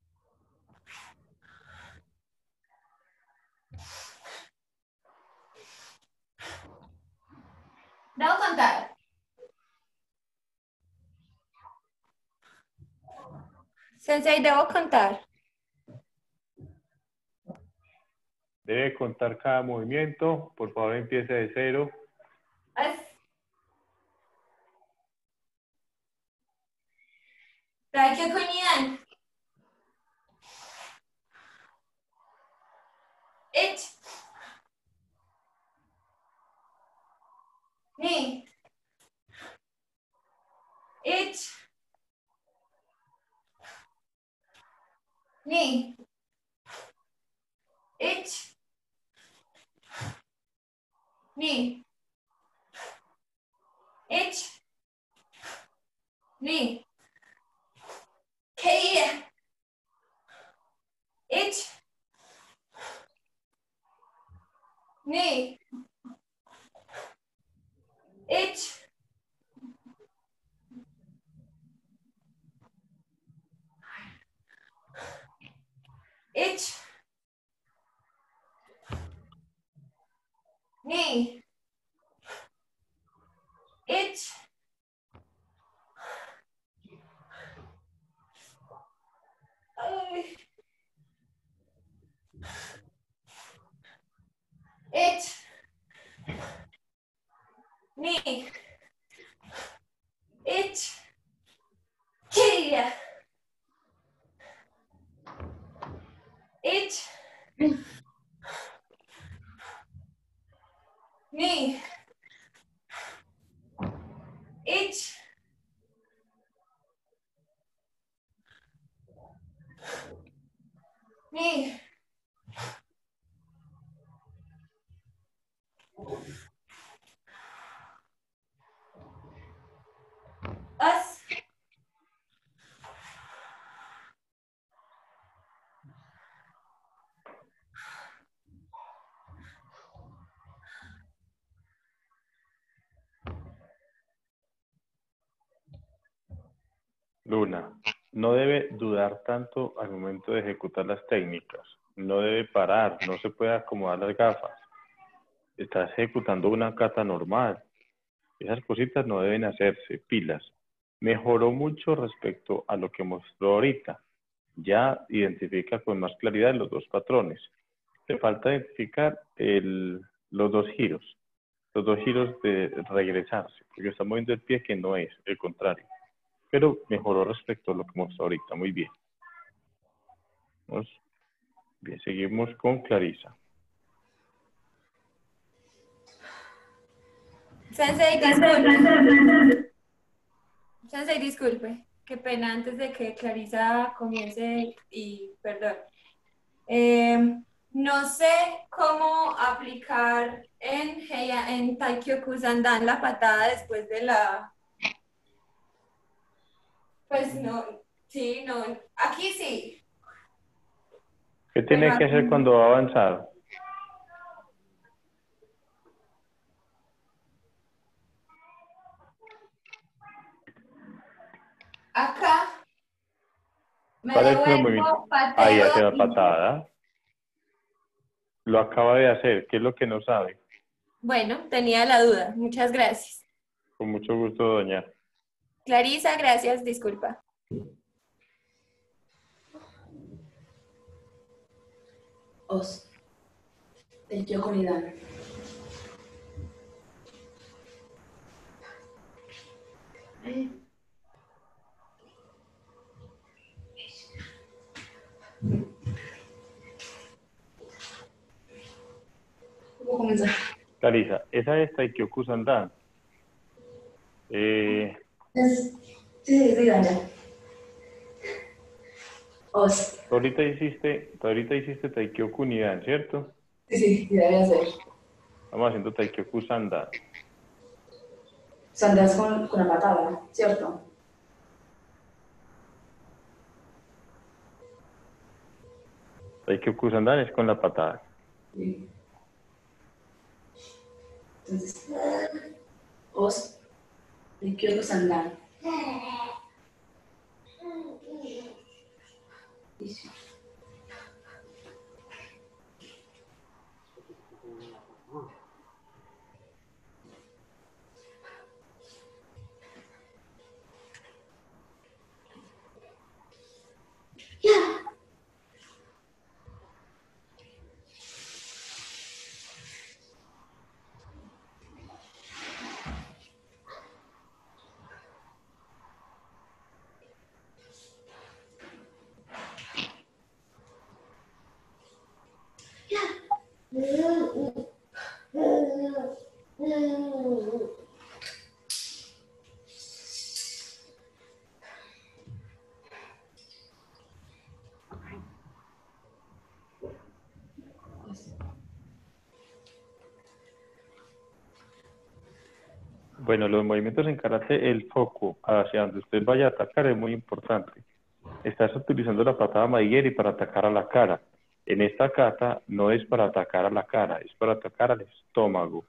Debo contar. Sensei, debo contar. Debe contar cada movimiento. Por favor, empiece de cero. Taikyoku Nidan. 1 2 1 2 1 2 1 2 K 1 2 1 1 2 1 1 2 1 K 1 2 1 2 Us. Luna, no debe dudar tanto al momento de ejecutar las técnicas. No debe parar, no se puede acomodar las gafas. estás ejecutando una kata normal. Esas cositas no deben hacerse, pilas. Mejoró mucho respecto a lo que mostró ahorita. Ya identifica con más claridad los dos patrones. Te falta identificar los dos giros de regresarse, porque está moviendo el pie que no es, el contrario. Pero mejoró respecto a lo que mostró ahorita, muy bien. Bien, seguimos con Clarisa. Sensei, disculpe. Sensei, disculpe. Qué pena, antes de que Clarisa comience y perdón. No sé cómo aplicar en Taikyoku Sandan la patada después de la... Pues no, sí, no. Aquí sí. ¿Qué tiene que hacer cuando va a avanzar? Acá me ¿Cuál es el movimiento? devuelvo, pateo. Ahí hace la patada. Lo acaba de hacer. ¿Qué es lo que no sabe? Bueno, tenía la duda. Muchas gracias. Con mucho gusto, doña. Clarisa, gracias, disculpa. Os. El Kyoko Nidan. ¿Cómo comenzar? Clarisa, esa es Taikyoku Sandan. Sí, ya. Os. Tú ahorita hiciste Taikyoku Nidan, ¿cierto? Sí, ya voy a hacer. Estamos haciendo Taikyoku Sandan. Sandas con la patada, ¿cierto? Taikyoku Sandan es con la patada. Sí. Entonces, os. El Kyoko Sandan. Bueno, los movimientos en karate, el foco hacia donde usted vaya a atacar es muy importante. Estás utilizando la patada Maigeri para atacar a la cara. En esta kata no es para atacar a la cara, es para atacar al estómago,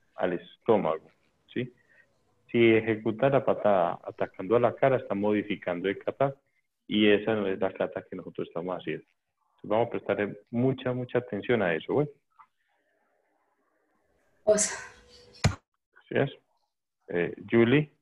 ¿sí? Si ejecuta la patada atacando a la cara, está modificando el kata y esa no es la kata que nosotros estamos haciendo. Entonces vamos a prestar mucha atención a eso, ¿bueno? Os. ¿Sí es? Julie.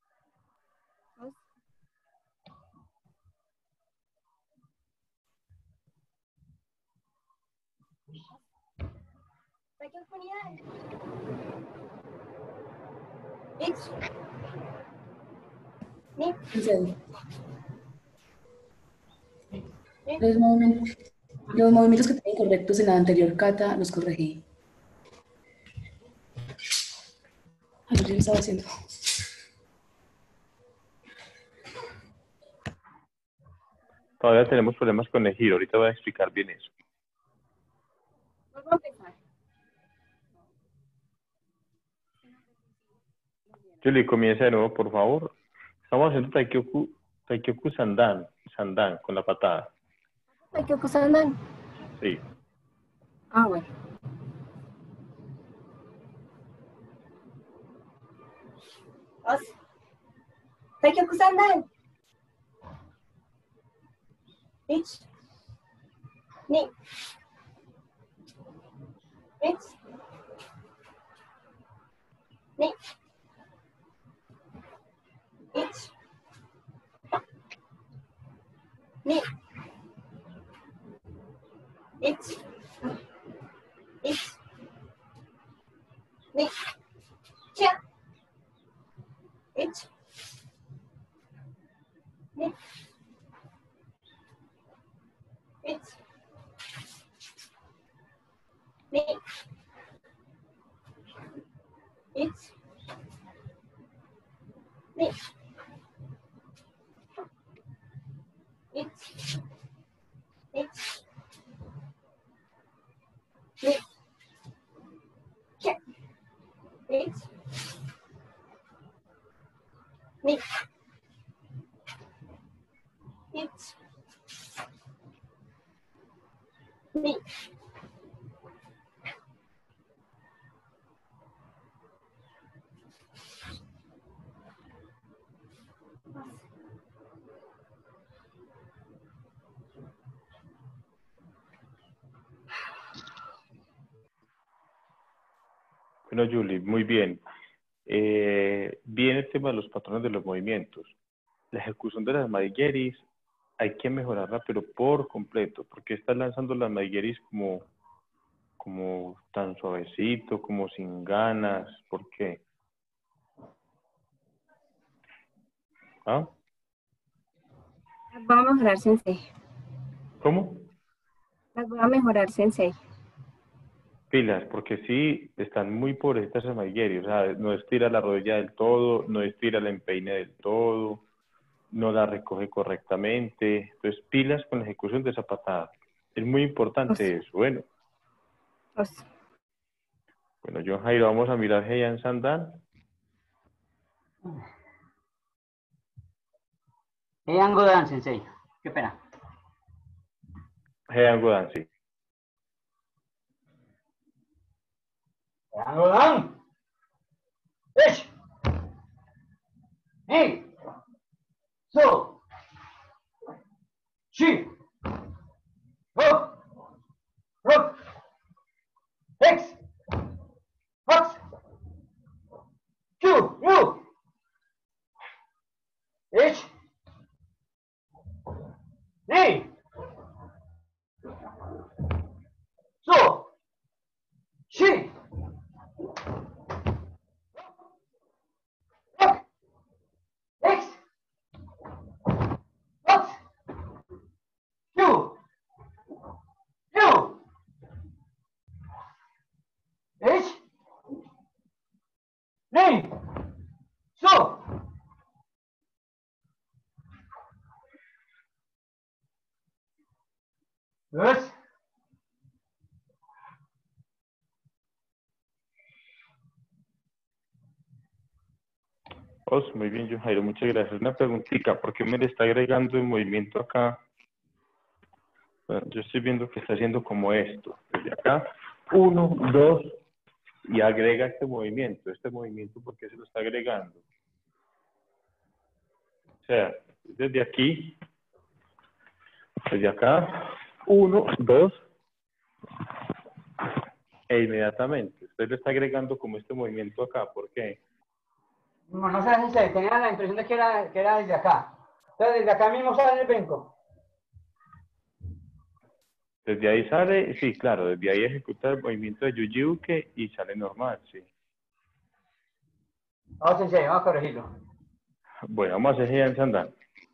Los movimientos que tenía incorrectos en la anterior kata los corregí. Ay, ¿qué estaba haciendo? Todavía tenemos problemas con el giro, ahorita voy a explicar bien eso. Julie, comienza de nuevo, por favor. Estamos haciendo Taikyoku Sandan, con la patada. Taikyoku Sandan. Sí. Ah, bueno. Os. Taikyoku Sandan. Ich. Ni. Ich. Ni. Ich. Ni. Ich. Ich. Ni. Chia. Ich. Ni. Ich. Ni. Ich. Ni. Ich. Ich. Ni. Check. Ich. Ni. Ich. Ni. Bueno, Julie, muy bien. Bien el tema de los patrones de los movimientos. La ejecución de las maigueris hay que mejorarla, pero por completo, porque estás lanzando las maigueris como tan suavecito, como sin ganas. ¿Por qué? ¿Ah? Las voy a mejorar, Sensei. ¿Cómo? Las voy a mejorar, Sensei. Pilas, porque sí están muy pobrecitas esas maigueris. O sea, no estira la rodilla del todo, no estira el empeine del todo, no la recoge correctamente. Entonces, pilas con la ejecución de esa patada. Es muy importante eso. Bueno, John Jairo, vamos a mirar Heian Sandan. Heian Godan, Sensei. Qué pena. Heian Godan, sí. Heian Godan. Ich. Ni. So. Shi. Ho. Rock. X. Fox. Q. U. Ich. Ni. So. Shi. Rock. X. Fox. Q. U. Ich. Ni. So. Good. Muy bien, John Jairo, muchas gracias. Una preguntita, ¿por qué me le está agregando el movimiento acá? Bueno, yo estoy viendo que está haciendo como esto. Desde acá, 1, 2, y agrega este movimiento. Este movimiento, ¿por qué se lo está agregando? O sea, desde aquí, desde acá, 1, 2, e inmediatamente. Usted le está agregando como este movimiento acá. ¿Por qué? No sé, Sensei, tenía la impresión de que era desde acá. Entonces, desde acá mismo sale el brinco. Desde ahí sale, sí, claro, desde ahí ejecuta el movimiento de Yuji-Uke y sale normal, sí. Vamos, Sensei, vamos a corregirlo. Bueno, vamos a hacer Heian Sandan.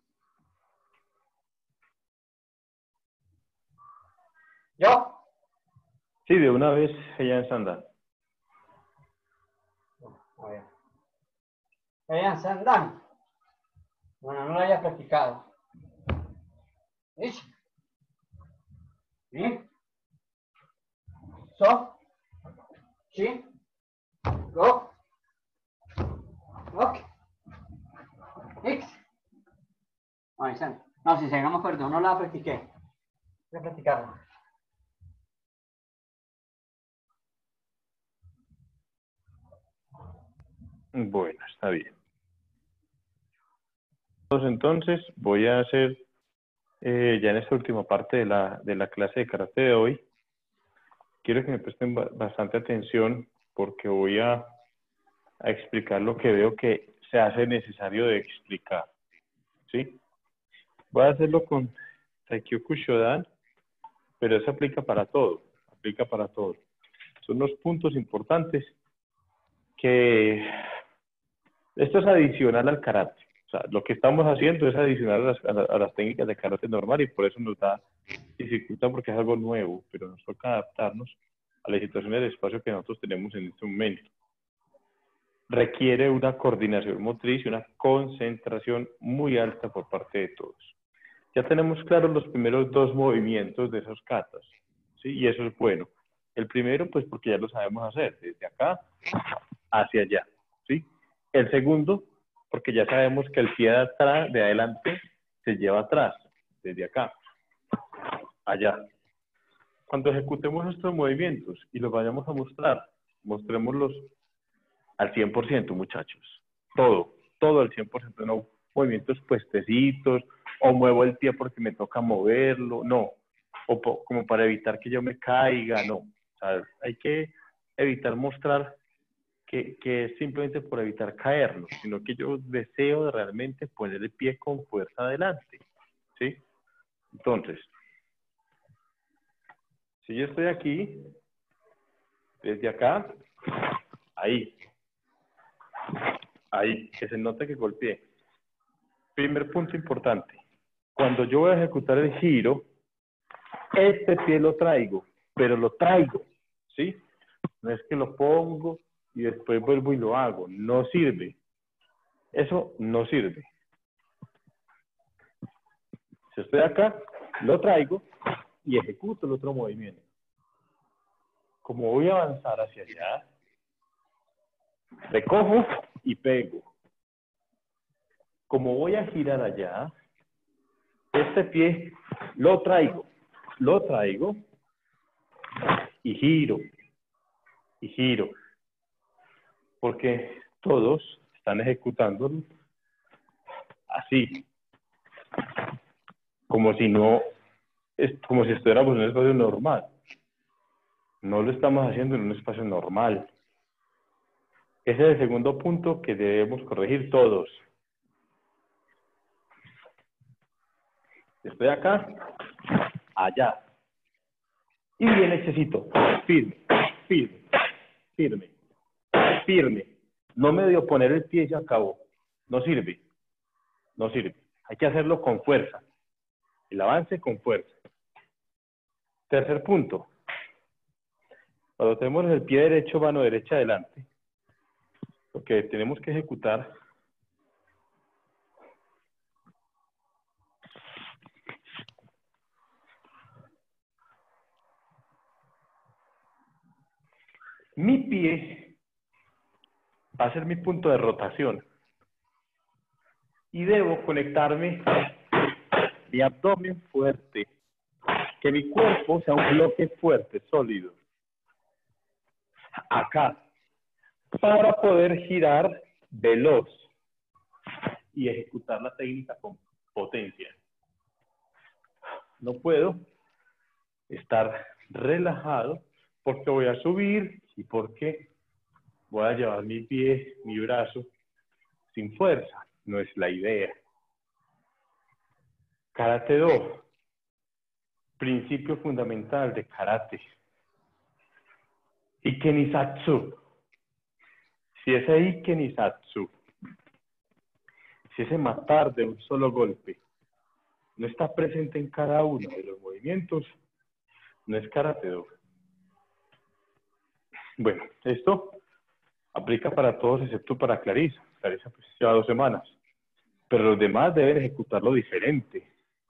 ¿Yo? Sí, de una vez Heian Sandan. A ver. Heian Sandan. Bueno, no lo había practicado. Ich. Ni. So. Shi. Go. Ok. X. No, si no me acuerdo, no la practiqué. Voy a practicarla. Bueno, está bien. Entonces voy a hacer ya en esta última parte de la clase de karate de hoy. Quiero que me presten bastante atención porque voy a a explicar lo que veo que se hace necesario de explicar. ¿Sí? Voy a hacerlo con Taikyoku Shodan, pero eso aplica para todo. Aplica para todo. Son unos puntos importantes que esto es adicional al karate. O sea, lo que estamos haciendo es adicional a las técnicas de karate normal y por eso nos da dificultad porque es algo nuevo, pero nos toca adaptarnos a la situación del espacio que nosotros tenemos en este momento. Requiere una coordinación motriz y una concentración muy alta por parte de todos. Ya tenemos claros los primeros dos movimientos de esos katas, ¿sí? Y eso es bueno. El primero, pues porque ya lo sabemos hacer, desde acá hacia allá, ¿sí? El segundo, porque ya sabemos que el pie de atrás, de adelante, se lleva atrás, desde acá, allá. Cuando ejecutemos estos movimientos y los vayamos a mostrar, mostrémoslos al 100%, muchachos. Todo al 100%, no movimientos puestecitos, o muevo el pie porque me toca moverlo, no. O como para evitar que yo me caiga, no. O sea, hay que evitar mostrar que es simplemente por evitar caerlo, sino que yo deseo realmente poner el pie con fuerza adelante, ¿sí? Entonces, si yo estoy aquí, desde acá, ahí, que se note que golpeé. Primer punto importante, cuando yo voy a ejecutar el giro, este pie lo traigo, pero lo traigo, ¿sí? No es que lo pongo y después vuelvo y lo hago, no sirve. Eso no sirve. Si estoy acá, lo traigo y ejecuto el otro movimiento. Como voy a avanzar hacia allá, recojo y pego. Como voy a girar allá, este pie lo traigo y giro, porque todos están ejecutando así, como si estuviéramos en un espacio normal. No lo estamos haciendo en un espacio normal. Ese es el segundo punto que debemos corregir todos. Estoy acá, allá. Y bien necesito firme. No me dio poner el pie y se acabó. No sirve. Hay que hacerlo con fuerza. El avance con fuerza. Tercer punto. Cuando tenemos el pie derecho, mano derecha adelante, lo que tenemos que ejecutar mi pie va a ser mi punto de rotación y debo conectarme mi abdomen fuerte, que mi cuerpo sea un bloque fuerte, sólido, acá, para poder girar veloz y ejecutar la técnica con potencia. No puedo estar relajado porque voy a subir y porque voy a llevar mi pie, mi brazo sin fuerza. No es la idea. Karate Do, principio fundamental de karate. Ikenisatsu. Si ese Ikenisatsu, si ese matar de un solo golpe no está presente en cada uno de los movimientos, no es Karate Do. Bueno, esto aplica para todos excepto para Clarisa. Clarisa pues lleva 2 semanas. Pero los demás deben ejecutarlo diferente.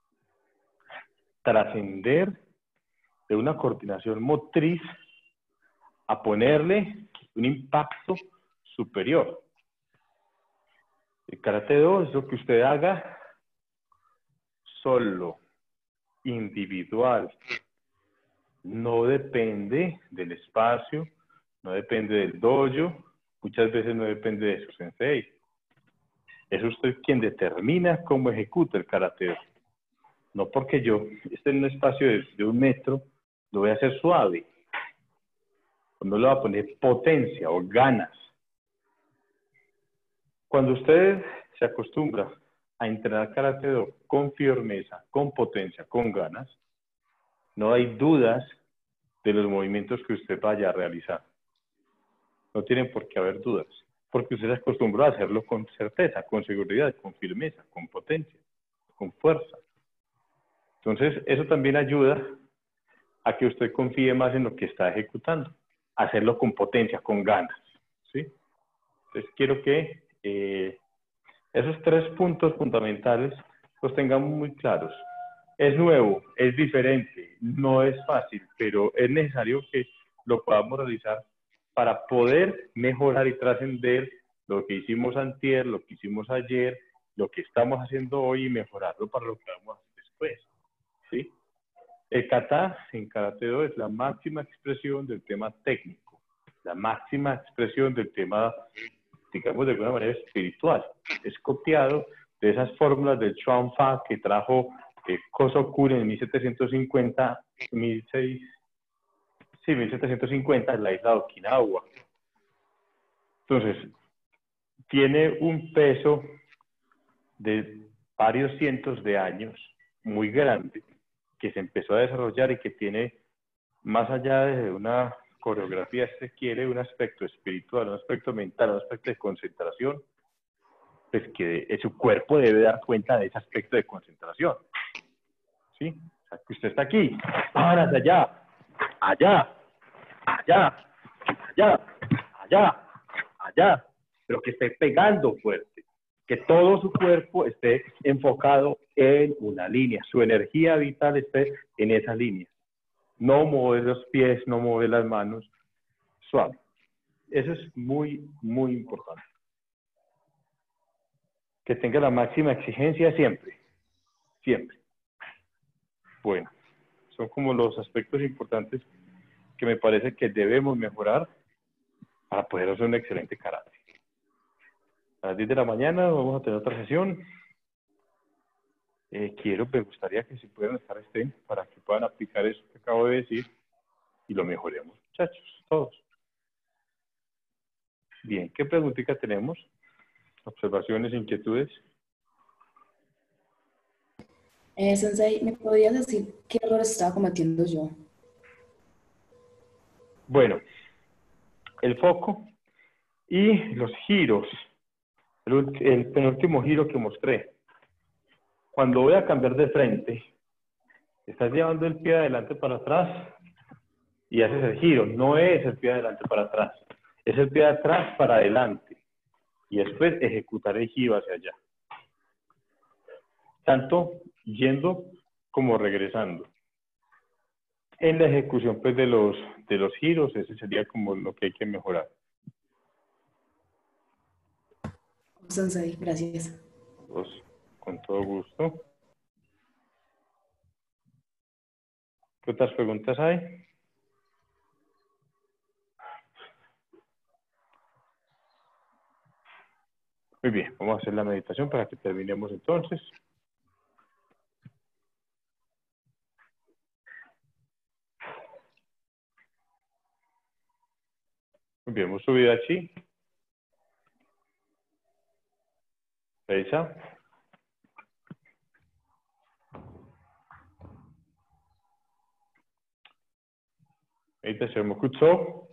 Trascender de una coordinación motriz a ponerle un impacto superior. El Karate Do es lo que usted haga solo, individual. No depende del espacio, no depende del dojo, muchas veces no depende de su sensei. Es usted quien determina cómo ejecuta el Karate Do. No porque yo esté en un espacio de 1 metro, lo voy a hacer suave. No le voy a poner potencia o ganas. Cuando usted se acostumbra a entrenar Karate Do con firmeza, con potencia, con ganas, no hay dudas de los movimientos que usted vaya a realizar. No tienen por qué haber dudas, porque usted se acostumbró a hacerlo con certeza, con seguridad, con firmeza, con potencia, con fuerza. Entonces, eso también ayuda a que usted confíe más en lo que está ejecutando, hacerlo con potencia, con ganas, ¿sí? Entonces, quiero que esos 3 puntos fundamentales los tengamos muy claros. Es nuevo, es diferente, no es fácil, pero es necesario que lo podamos realizar para poder mejorar y trascender lo que hicimos antier, lo que hicimos ayer, lo que estamos haciendo hoy y mejorarlo para lo que vamos a hacer después, ¿sí? El kata en Karate Do es la máxima expresión del tema técnico, la máxima expresión del tema, digamos de alguna manera, espiritual. Es copiado de esas fórmulas del Chuan Fa que trajo Kosokun en 1750, 1750 en la isla de Okinawa. Entonces, tiene un peso de varios cientos de años, muy grande, que se empezó a desarrollar y que tiene, más allá de una coreografía, si se quiere, un aspecto espiritual, un aspecto mental, un aspecto de concentración, pues que su cuerpo debe dar cuenta de ese aspecto de concentración. ¿Sí? O sea, que usted está aquí, ahora allá, allá, allá, allá, allá, allá, pero que esté pegando fuerte, que todo su cuerpo esté enfocado en una línea, su energía vital esté en esa línea. No mover los pies, no mover las manos, suave. Eso es muy, muy importante. Que tenga la máxima exigencia siempre, siempre. Bueno, son como los aspectos importantes que me parece que debemos mejorar para poder hacer un excelente karate. A las 10 de la mañana vamos a tener otra sesión. Me gustaría que si puedan estar estén para que puedan aplicar eso que acabo de decir y lo mejoremos, muchachos, todos. Bien, ¿qué preguntita tenemos? ¿Observaciones, inquietudes? Sensei, ¿me podías decir qué error estaba cometiendo yo? Bueno, el foco y los giros. El penúltimo giro que mostré. Cuando voy a cambiar de frente, estás llevando el pie adelante para atrás y haces el giro. No es el pie adelante para atrás, es el pie de atrás para adelante. Y después ejecutar el giro hacia allá. Tanto yendo como regresando. En la ejecución pues, de los giros, ese sería como lo que hay que mejorar. Sensei, gracias. Pues, con todo gusto. ¿Qué otras preguntas hay? Muy bien, vamos a hacer la meditación para que terminemos entonces. Muy bien, hemos subido aquí. Reisa. Meditación Mokutsu.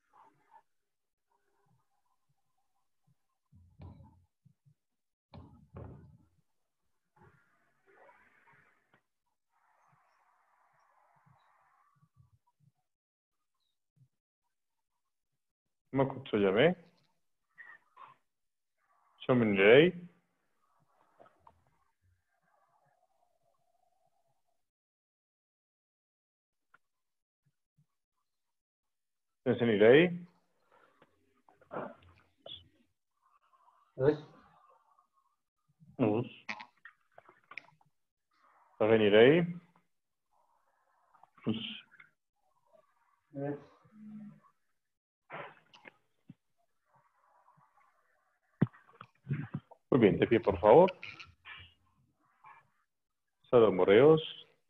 Mokutsu Yame. Shominrei. Sensenirei. Us. Sagenirei. Us. Muy bien, de pie, por favor. Sadomoreos.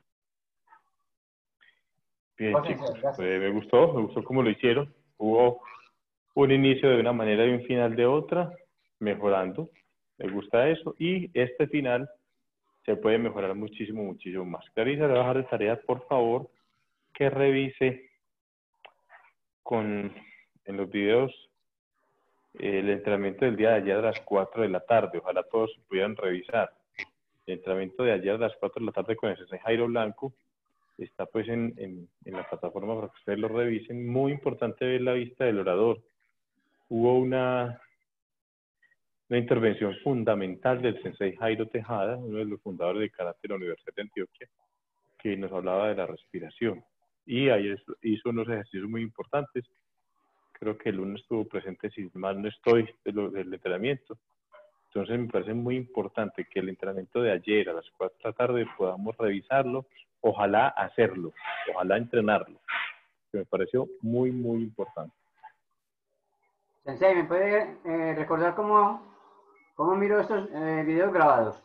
Bien, chicos. Me gustó cómo lo hicieron. Hubo un inicio de una manera y un final de otra. mejorando. Me gusta eso. Y este final se puede mejorar muchísimo, muchísimo más. Clarisa, le voy a dejar de tarea, por favor, que revise en los videos el entrenamiento del día de ayer a las 4 de la tarde. Ojalá todos pudieran revisar. El entrenamiento de ayer a las 4 de la tarde con el sensei Jairo Blanco está pues en la plataforma para que ustedes lo revisen. Muy importante ver la vista del orador. Hubo una intervención fundamental del sensei Jairo Tejada, uno de los fundadores de Karate de la Universidad de Antioquia, que nos hablaba de la respiración. Y ahí hizo unos ejercicios muy importantes. Creo que el lunes estuvo presente, si mal no estoy, del entrenamiento. Entonces me parece muy importante que el entrenamiento de ayer a las 4 de la tarde podamos revisarlo, ojalá hacerlo, ojalá entrenarlo, que me pareció muy, muy importante. Sensei, ¿me puede recordar cómo miro estos videos grabados?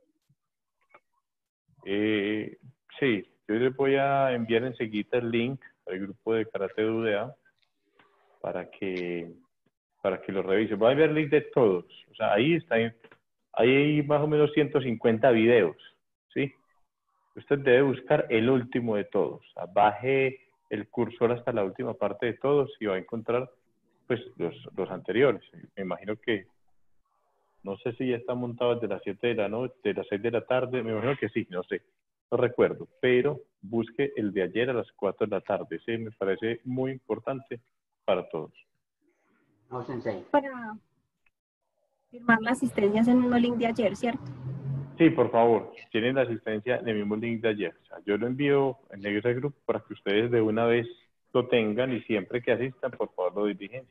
Sí, yo les voy a enviar enseguida el link al grupo de Karate de UDA para que lo revisen. Voy a enviar el link de todos. O sea, ahí hay más o menos 150 videos, ¿sí? Usted debe buscar el último de todos. O sea, baje el cursor hasta la última parte de todos y va a encontrar pues los anteriores. Me imagino que, no sé si ya está montado desde las 7 de la noche, de las 6 de la tarde, me imagino que sí, no sé, no recuerdo, pero busque el de ayer a las 4 de la tarde. Ese me parece muy importante para todos. No, Sensei. Para firmar la asistencia es el mismo link de ayer, ¿cierto? Sí, por favor, tienen la asistencia en el mismo link de ayer. O sea, yo lo envío en ese grupo para que ustedes de una vez lo tengan y siempre que asistan, por favor, lo diligencien.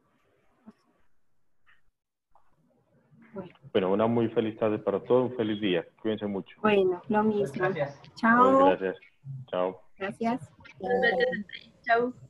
Bueno, una muy feliz tarde para todos, un feliz día. Cuídense mucho. Bueno, lo mismo. Gracias. Chao. Gracias. Chao. Gracias. Chao.